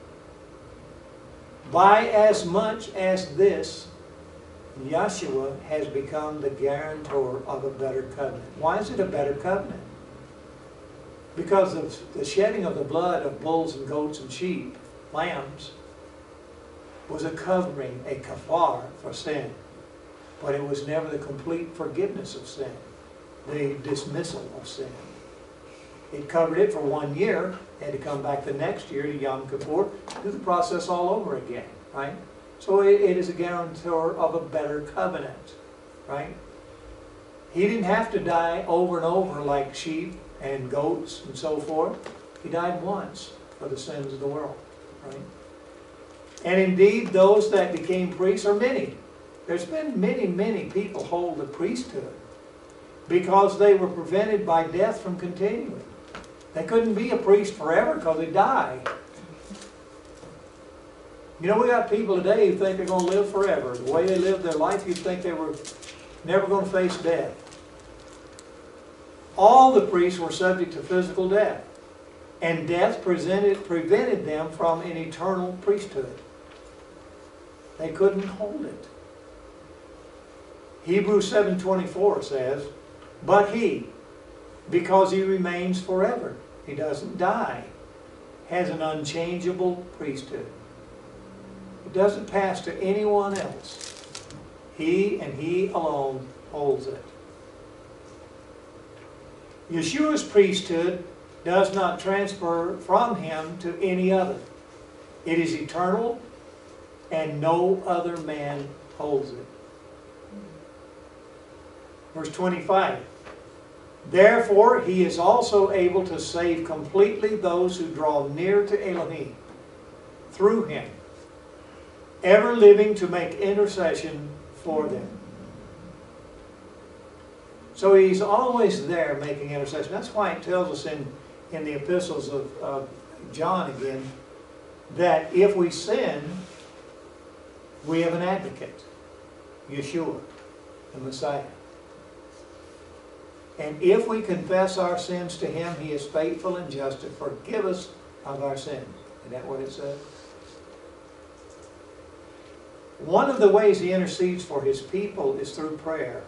By as much as this, Yeshua has become the guarantor of a better covenant. Why is it a better covenant? Because of the shedding of the blood of bulls and goats and sheep, lambs, was a covering, a kafar for sin. But it was never the complete forgiveness of sin, the dismissal of sin. It covered it for 1 year, had to come back the next year to Yom Kippur, do the process all over again, right? So it is a guarantor of a better covenant, right? He didn't have to die over and over like sheep and goats and so forth. He died once for the sins of the world, right? And indeed, those that became priests are many. There's been many people hold the priesthood because they were prevented by death from continuing. They couldn't be a priest forever because they died. You know, we got people today who think they're going to live forever. The way they lived their life, you'd think they were never going to face death. All the priests were subject to physical death, and death prevented them from an eternal priesthood. They couldn't hold it. Hebrews 7:24 says, "But he, because he remains forever, he doesn't die, has an unchangeable priesthood." It doesn't pass to anyone else. He and he alone holds it. Yeshua's priesthood does not transfer from him to any other. It is eternal, and no other man holds it. Verse 25. "Therefore he is also able to save completely those who draw near to Elohim through him, ever living to make intercession for them." So he's always there making intercession. That's why it tells us in the epistles of John again, that if we sin, we have an advocate, Yeshua, the Messiah. And if we confess our sins to him, he is faithful and just to forgive us of our sins. Isn't that what it says? One of the ways he intercedes for his people is through prayer.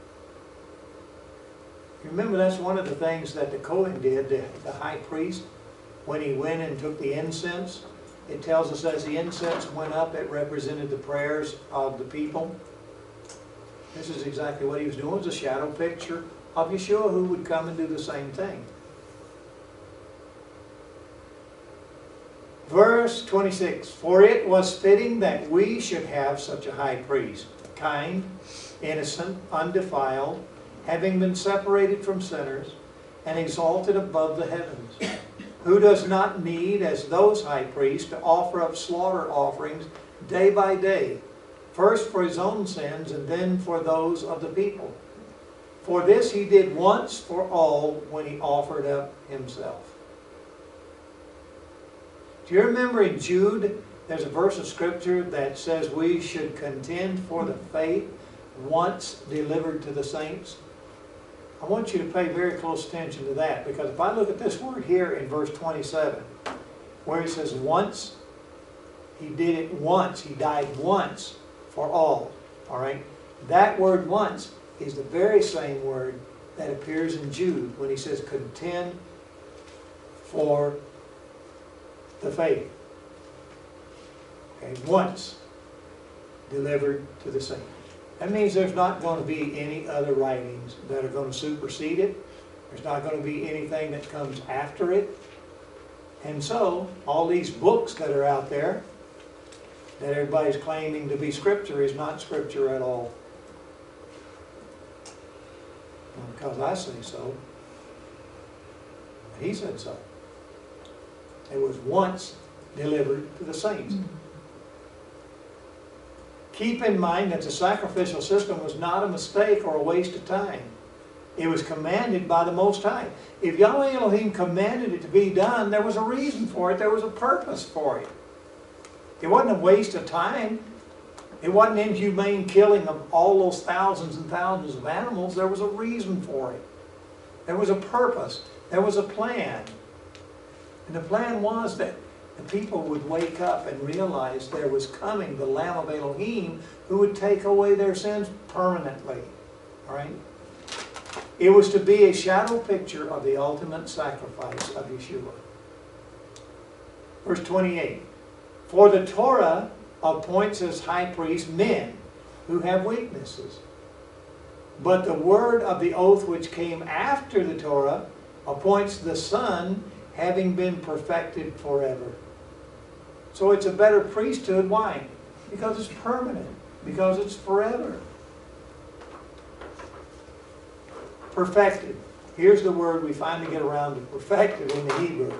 Remember, that's one of the things that the Kohen did, the high priest, when he went and took the incense. It tells us as the incense went up, it represented the prayers of the people. This is exactly what he was doing. It was a shadow picture of Yeshua, who would come and do the same thing. Verse 26, "For it was fitting that we should have such a high priest, kind, innocent, undefiled, having been separated from sinners, and exalted above the heavens, who does not need, as those high priests, to offer up slaughter offerings day by day, first for his own sins and then for those of the people. For this he did once for all when he offered up himself." Do you remember in Jude, there's a verse of Scripture that says we should contend for the faith once delivered to the saints? I want you to pay very close attention to that, because if I look at this word here in verse 27, where it says once, he did it once, he died once for all. All right? That word once is the very same word that appears in Jude when he says contend for the faith. Okay, once delivered to the saints. That means there's not going to be any other writings that are going to supersede it. There's not going to be anything that comes after it. And so, all these books that are out there that everybody's claiming to be Scripture is not Scripture at all. Not because I say so, but he said so. It was once delivered to the saints. Keep in mind that the sacrificial system was not a mistake or a waste of time. It was commanded by the Most High. If Yahweh Elohim commanded it to be done, there was a reason for it. There was a purpose for it. It wasn't a waste of time. It wasn't inhumane killing of all those thousands and thousands of animals. There was a reason for it. There was a purpose. There was a plan. And the plan was that the people would wake up and realize there was coming the Lamb of Elohim who would take away their sins permanently. All right? It was to be a shadow picture of the ultimate sacrifice of Yeshua. Verse 28. "For the Torah appoints as high priests men who have weaknesses. But the word of the oath which came after the Torah appoints the Son, having been perfected forever." So it's a better priesthood. Why? Because it's permanent. Because it's forever. Perfected. Here's the word we finally get around to perfected in the Hebrew.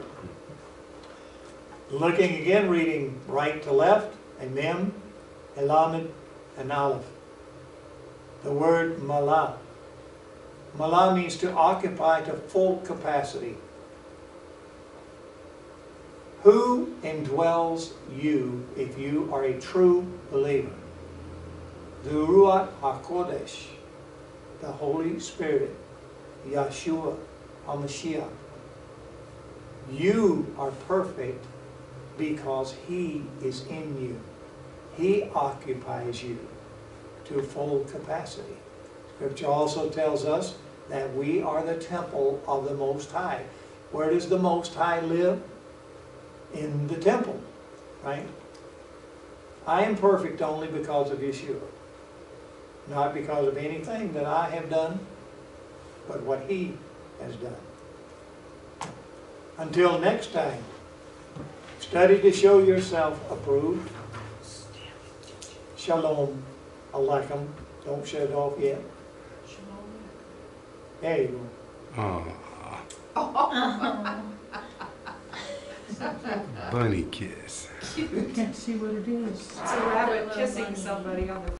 Looking again, reading right to left, a mem, a lamed, an aleph. The word malah. Malah means to occupy to full capacity. Who indwells you if you are a true believer? The Ruach HaKodesh, the Holy Spirit, Yeshua HaMashiach. You are perfect because He is in you. He occupies you to full capacity. Scripture also tells us that we are the temple of the Most High. Where does the Most High live? In the temple, right? I am perfect only because of Yeshua. Not because of anything that I have done, but what He has done. Until next time, study to show yourself approved. Shalom Aleichem. Don't shut it off yet. There you go. Bunny kiss. I can't see what it is. It's a rabbit kissing somebody on the